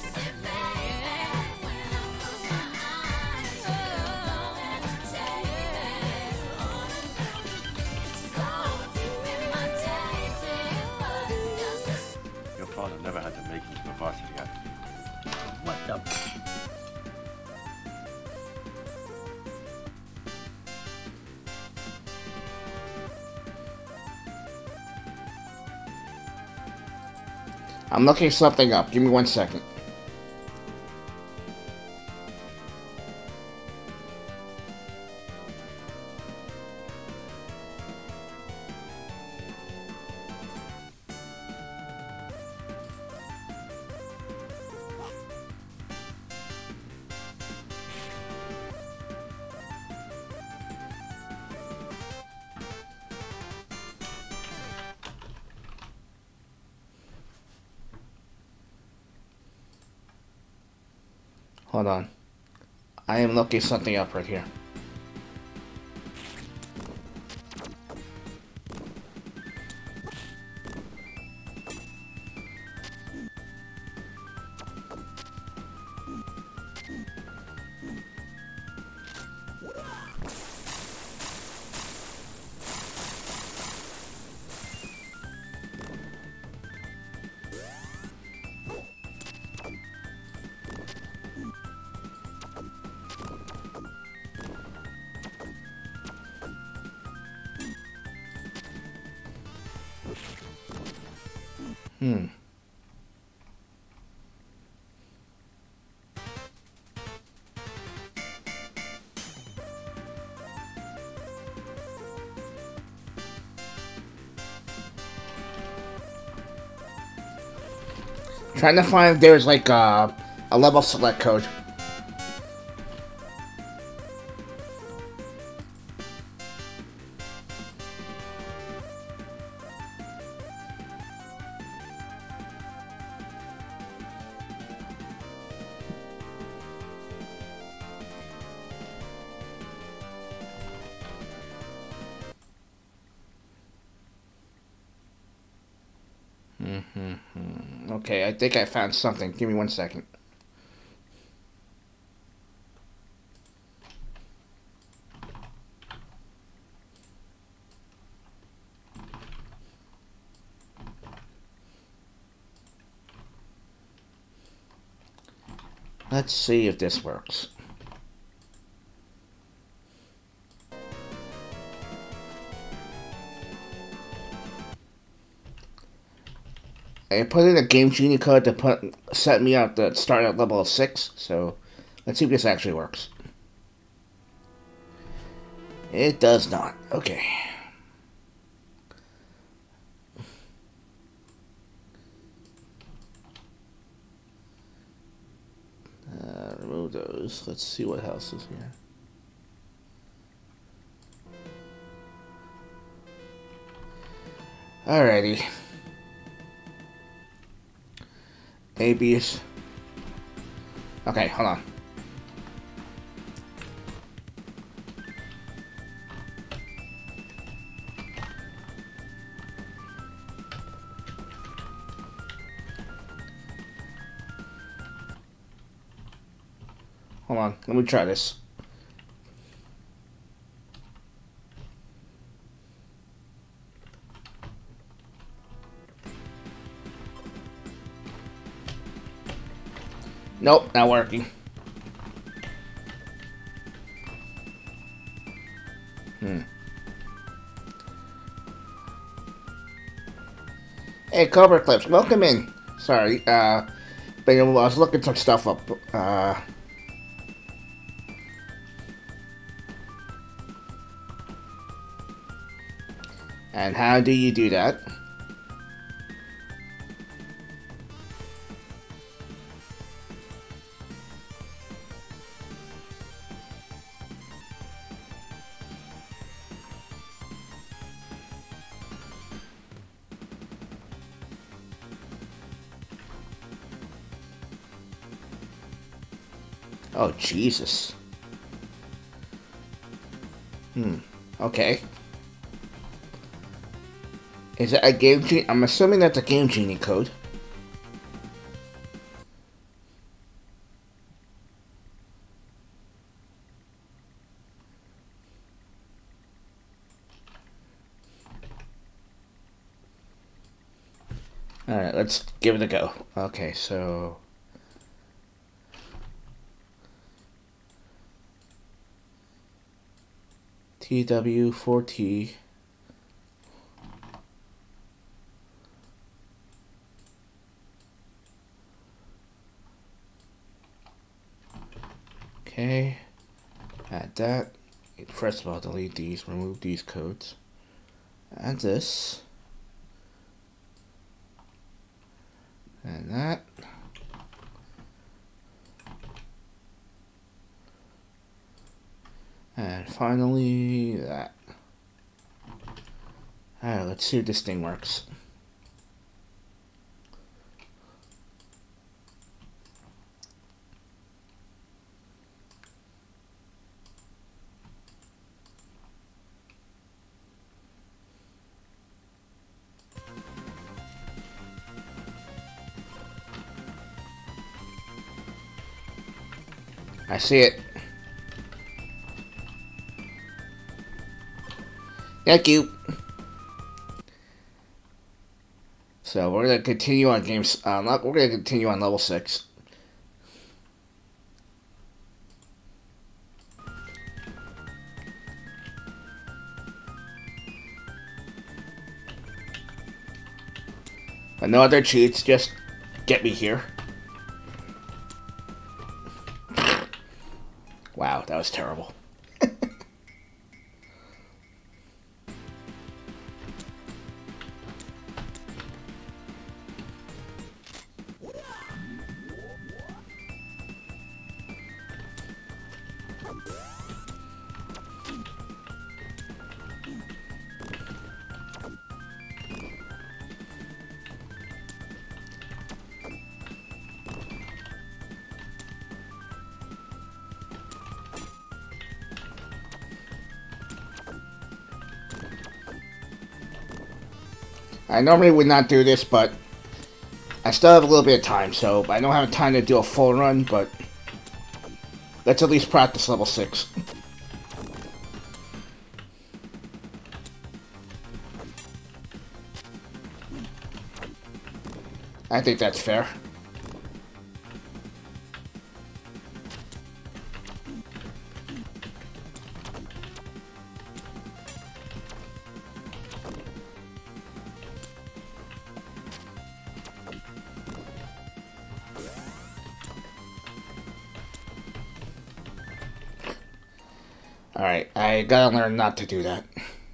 Your father never had the makings of a varsity athlete. What the? I'm looking something up. Give me one second. Hold on. I am looking something up right here. Hmm. Trying to find if there's like a, a level select code. Mm-hmm. Okay, I think I found something. Give me one second. Let's see if this works. I put in a Game Genie code to put set me up to start at level six, so let's see if this actually works. It does not. Okay. Uh, remove those. Let's see what else is here. Alrighty. A Bs. Okay, hold on. Hold on, let me try this. Nope, not working. Hmm. Hey, Cobra Clips, welcome in. Sorry, uh, but I was looking some stuff up. Uh, and how do you do that? Oh, Jesus. Hmm. Okay. Is it a Game Genie? I'm assuming that's a Game Genie code. Alright, let's give it a go. Okay, so... T W four T. Okay. Add that. First of all, delete these, remove these codes. Add this. And that. And finally, that. Alright, let's see if this thing works. I see it. Thank you. So we're gonna continue on games. Uh, not, we're gonna continue on level six. But no other cheats. Just get me here. Wow, that was terrible. I normally would not do this, but I still have a little bit of time, so I don't have time to do a full run, but let's at least practice level six. I think that's fair. Alright, I gotta learn not to do that.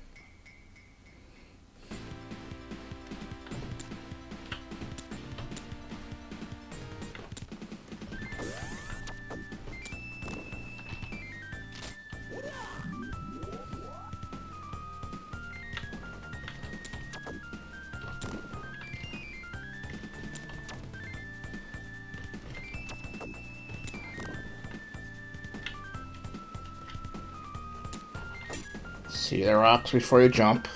See the rocks before you jump.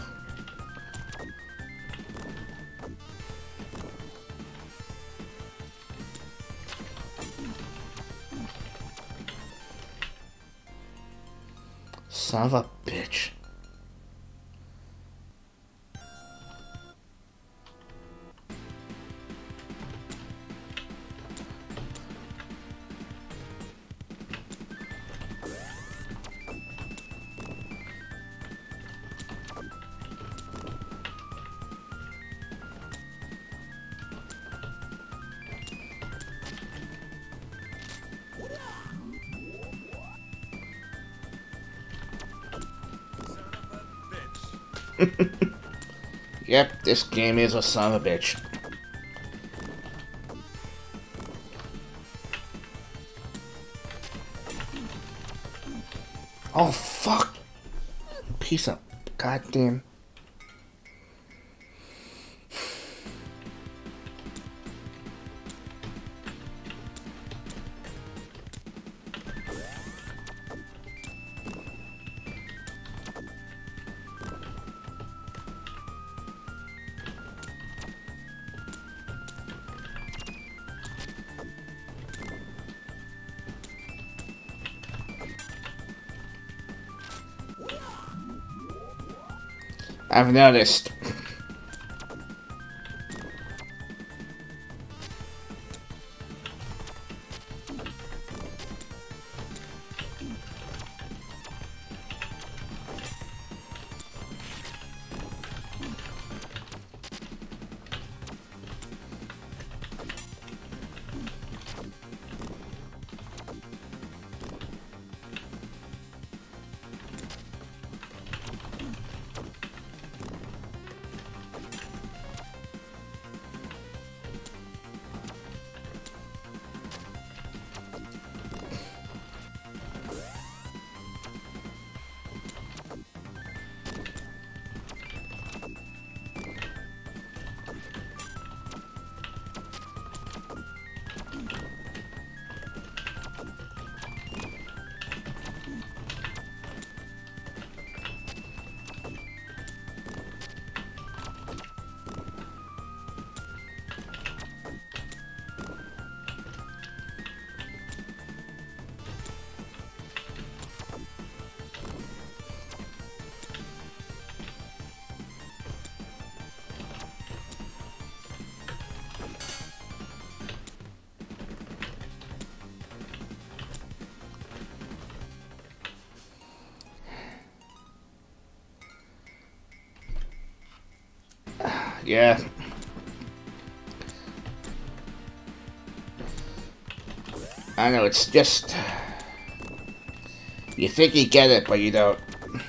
Son of a bitch. Yep, this game is a son of a bitch. Oh, fuck. Piece of goddamn... I've noticed. Yeah. I know, it's just... You think you get it, but you don't.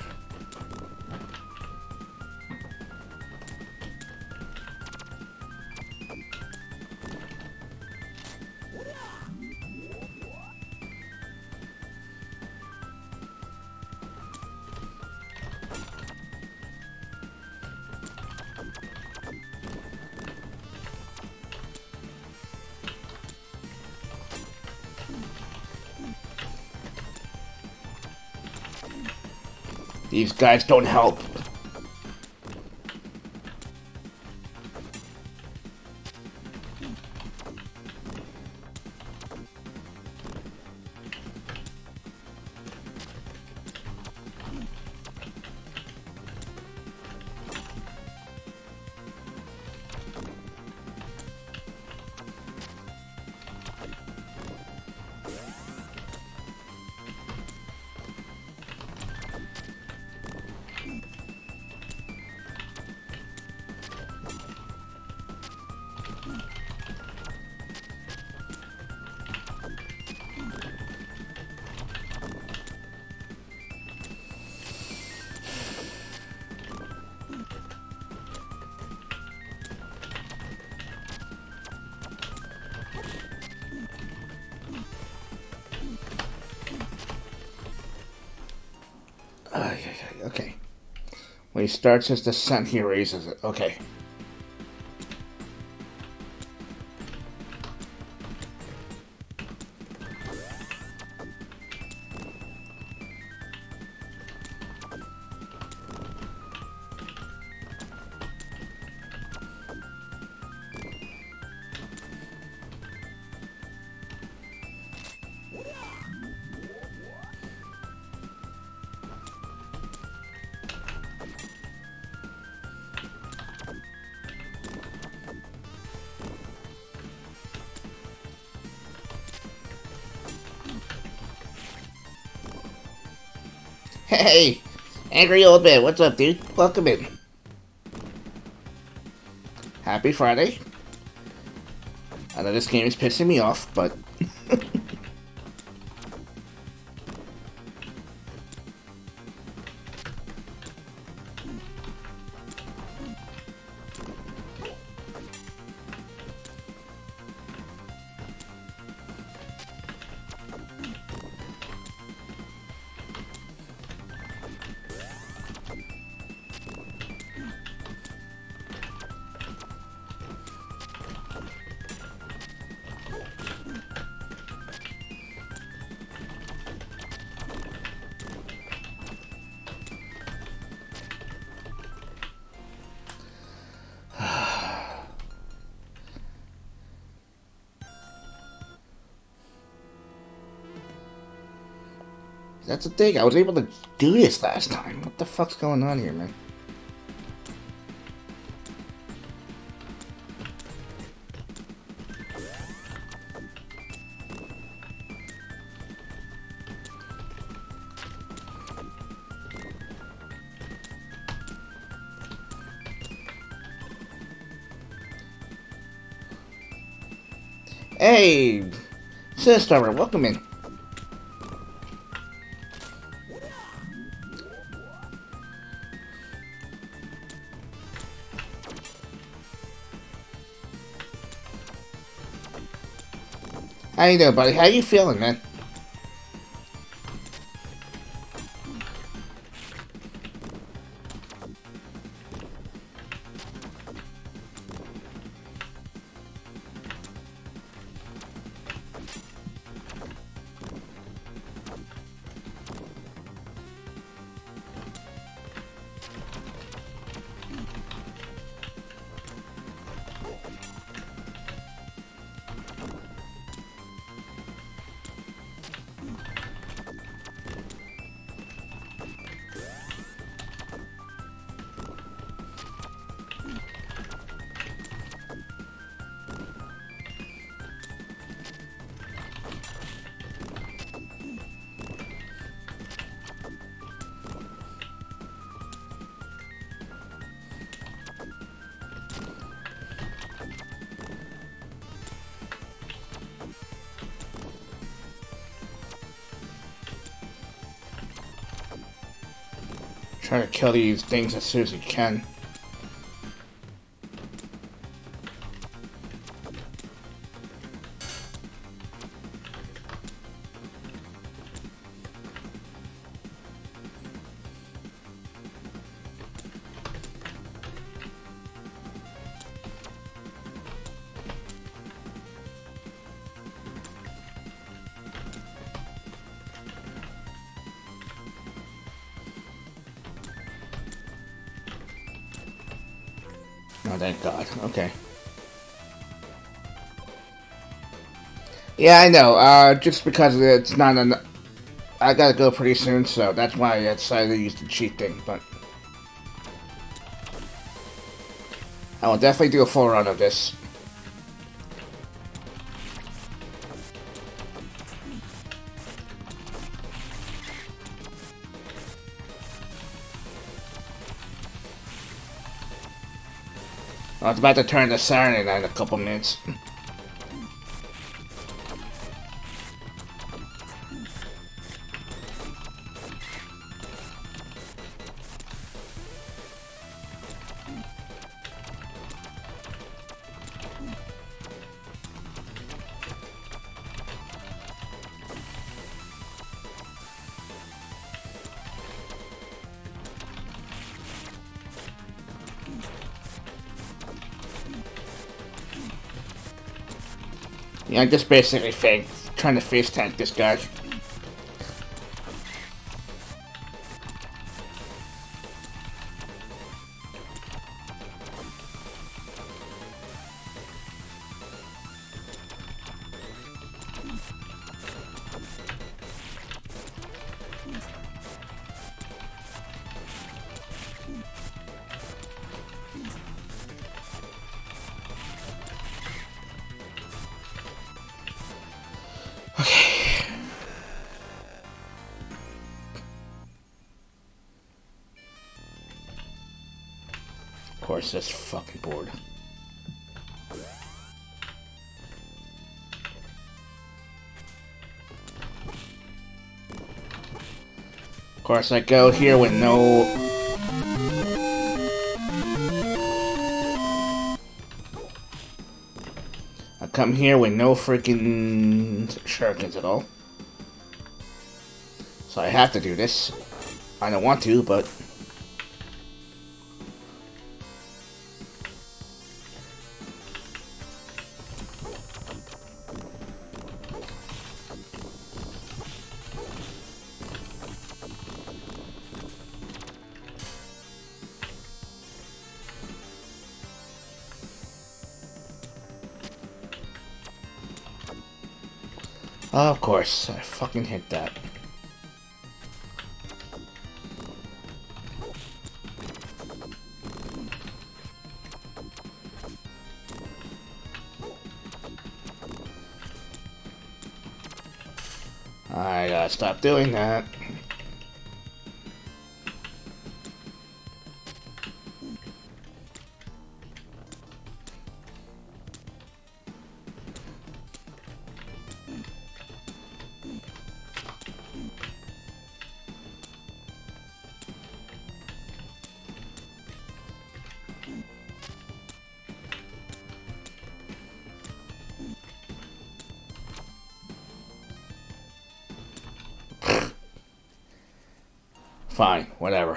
These guys don't help. Uh, okay. When he starts his descent, he raises it. Okay. Hey, angry old man, what's up, dude? Welcome in. Happy Friday. I know this game is pissing me off, but... That's the thing, I was able to do this last time. What the fuck's going on here, man? Hey, Sister, welcome in. How you doing, buddy? How you feeling, man? Try to kill these things as soon as you can. Oh, thank God. Okay. Yeah, I know. Uh, just because it's not an... I gotta go pretty soon, so that's why I decided to use the cheat thing, but... I will definitely do a full run of this. I was about to turn to Saturday night in a couple minutes. Yeah, I'm just basically fake, trying to face tank this guy. Of course, that's fucking bored. Of course, I go here with no... I come here with no freaking shurikens at all. So I have to do this. I don't want to, but... Of course, I fucking hit that. I gotta stop doing that. Fine, whatever.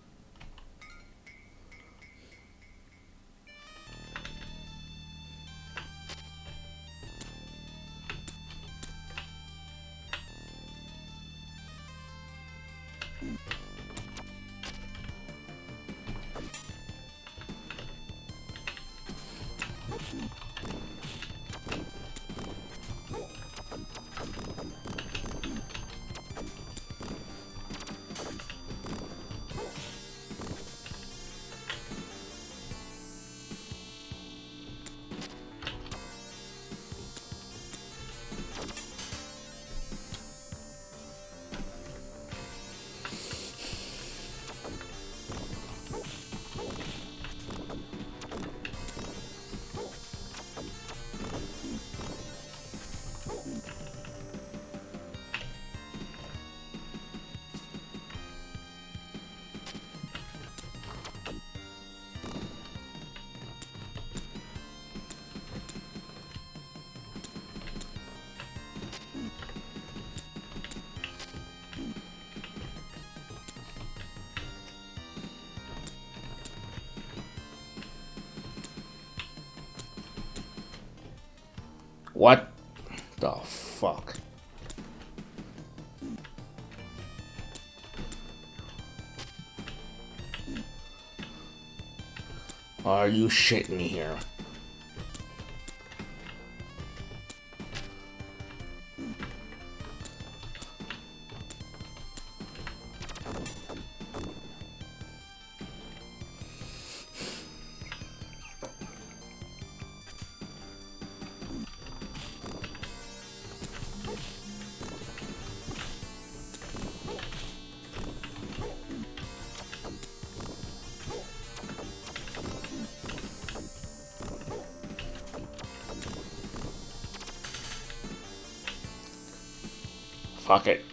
What the fuck? Are you shitting me here? Fuck it.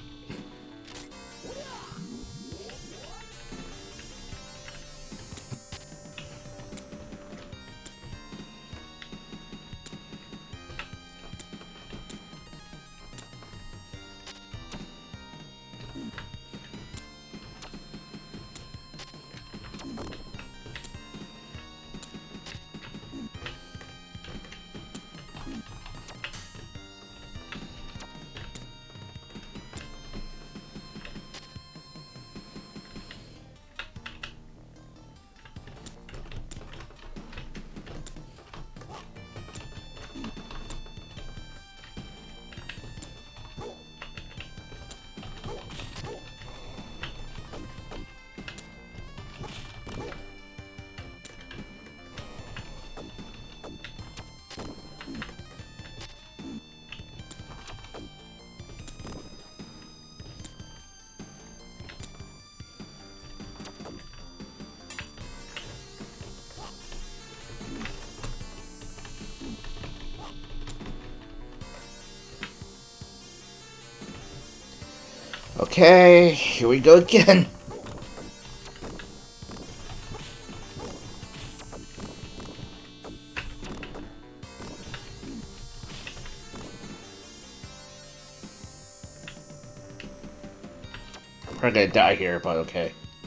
Okay, here we go again. We're gonna die here, but okay.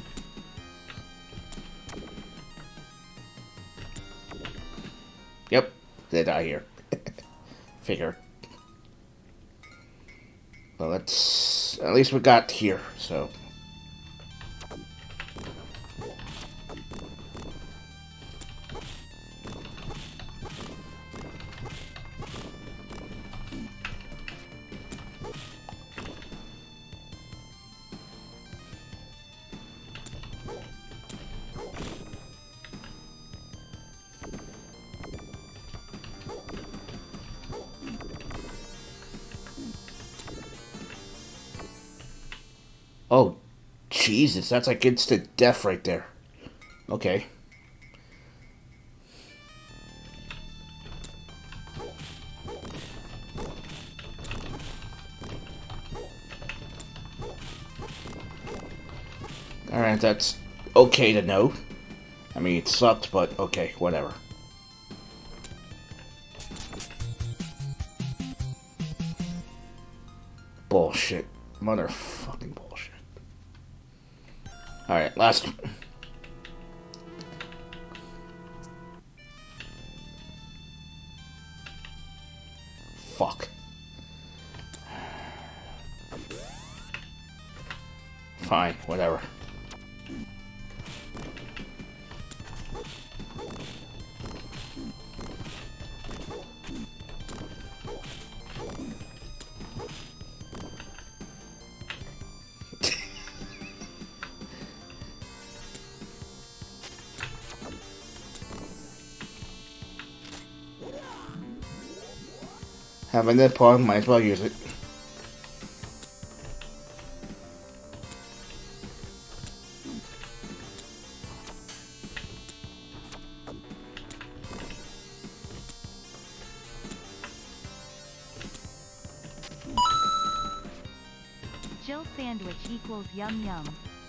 Yep, gonna die here. Figure. Well, let's... At least we got here, so... Oh, Jesus, that's like instant death right there. Okay. Alright, that's okay to know. I mean, it sucked, but okay, whatever. Bullshit. Motherfucking bullshit. Alright, last... Fuck. Fine, whatever. Having that pawn, might as well use it. Jill sandwich equals yum yum.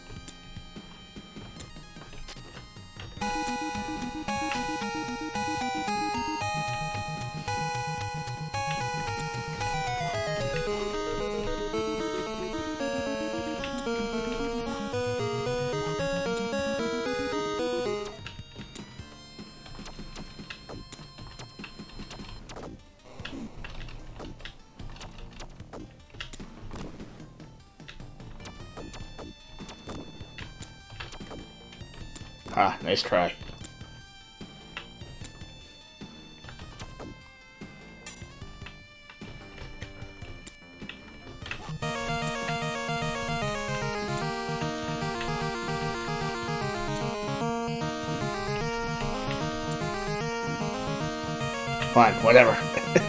Ah, nice try. Fine, whatever.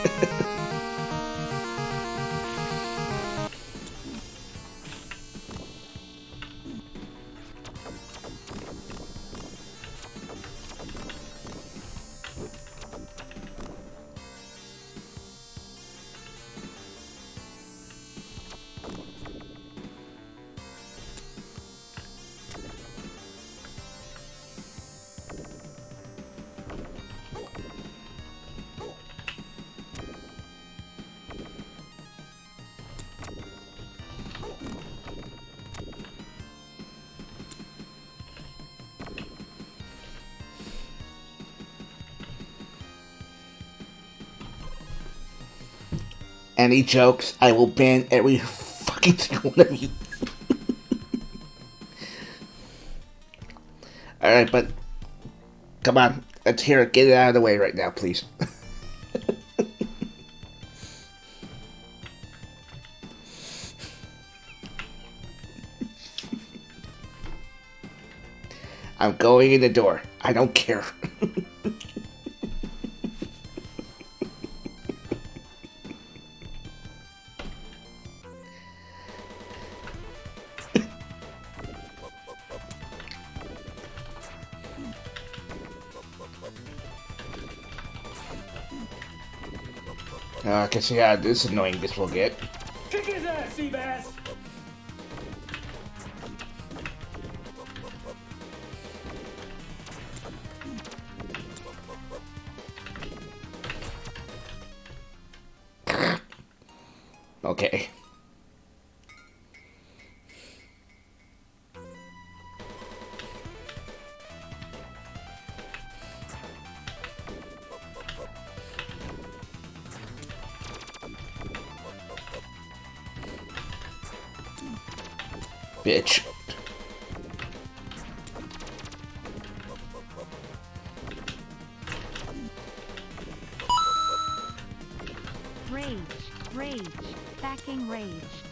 Any jokes, I will ban every fucking single one of you. Alright, but come on, let's hear it. Get it out of the way right now, please. I'm going in the door. I don't care. Uh, I can see how this annoying this will get. Kick his ass, Seabass! Okay. Bitch. Rage, rage, backing rage.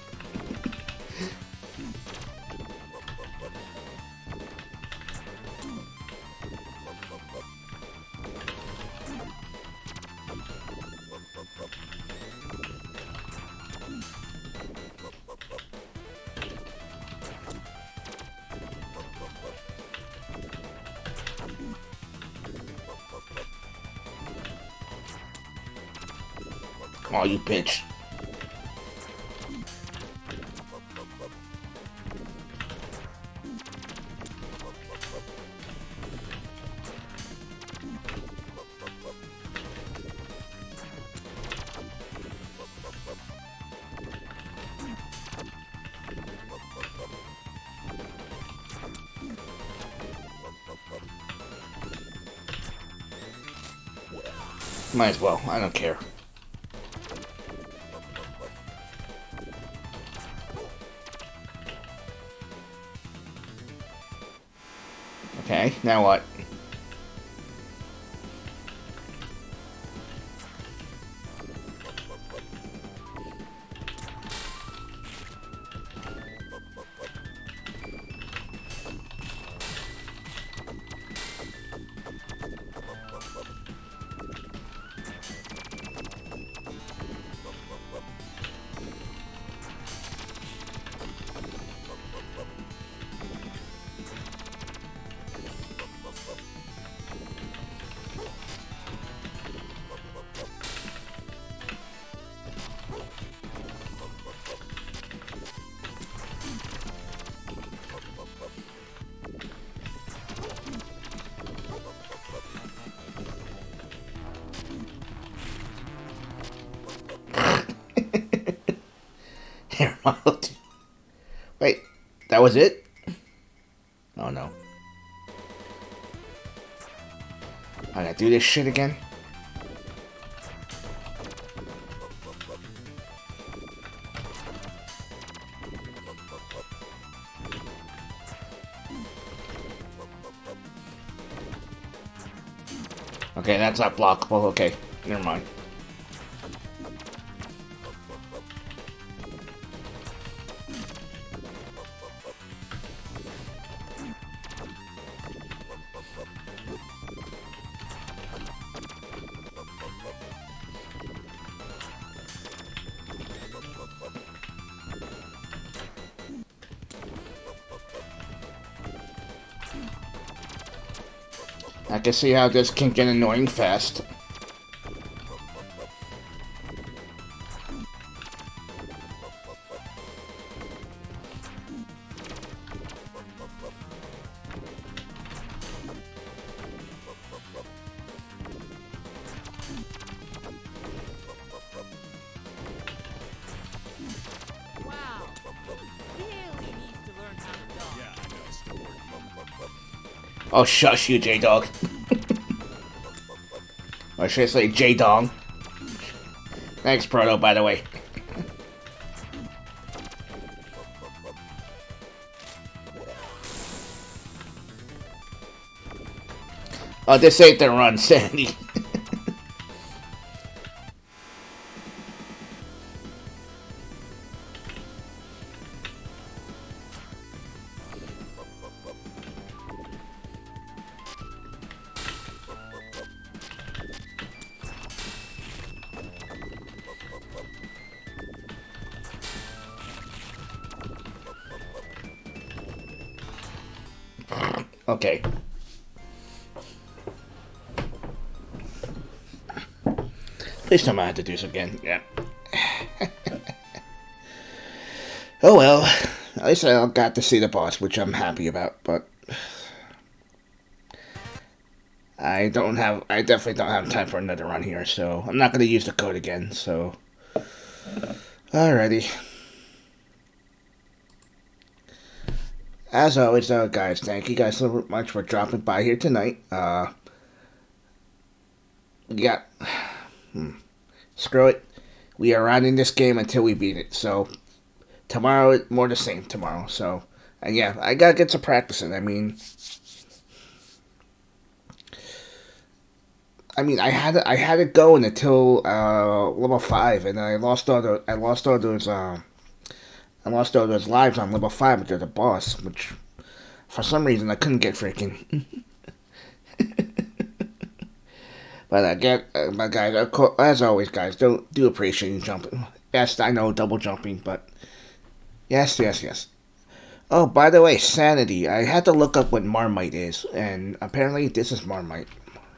Oh, you bitch. Might as well. I don't care. Okay, now what? Wait, that was it? Oh no. I gotta do this shit again? Okay, that's not blockable. Okay, never mind. I can see how this can get annoying fast. Oh, shush you, J-Dog. Or should I say J-Dong? Thanks, Proto, by the way. Oh, this ain't the run, Sandy. Okay. Please tell me I have to do this again. Yeah. Oh well. At least I got to see the boss, which I'm happy about, but I don't have I definitely don't have time for another run here, so I'm not gonna use the code again, so Alrighty. As always, though, guys, thank you guys so much for dropping by here tonight. Uh, we got... Hmm, screw it. We are running this game until we beat it. So, tomorrow, more the same tomorrow. So, and yeah, I gotta get some practice in. I mean... I mean, I had it, I had it going until uh, level five, and then I lost all the I lost all those uh, I lost all those lives on level five after the boss, which for some reason I couldn't get freaking. But I get, uh, my guys, as always, guys, don't do appreciate you jumping. Yes, I know double jumping, but yes, yes, yes. Oh, by the way, sanity. I had to look up what Marmite is, and apparently this is Marmite.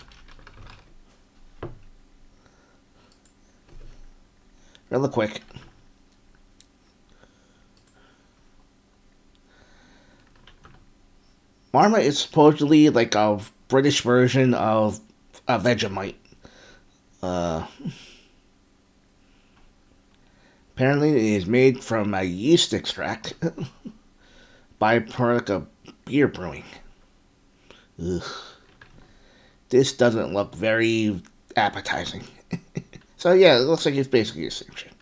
Real quick. Marmite is supposedly like a British version of a Vegemite. Uh, apparently it is made from a yeast extract. Byproduct of beer brewing. Ugh. This doesn't look very appetizing. So yeah, it looks like it's basically the same shit.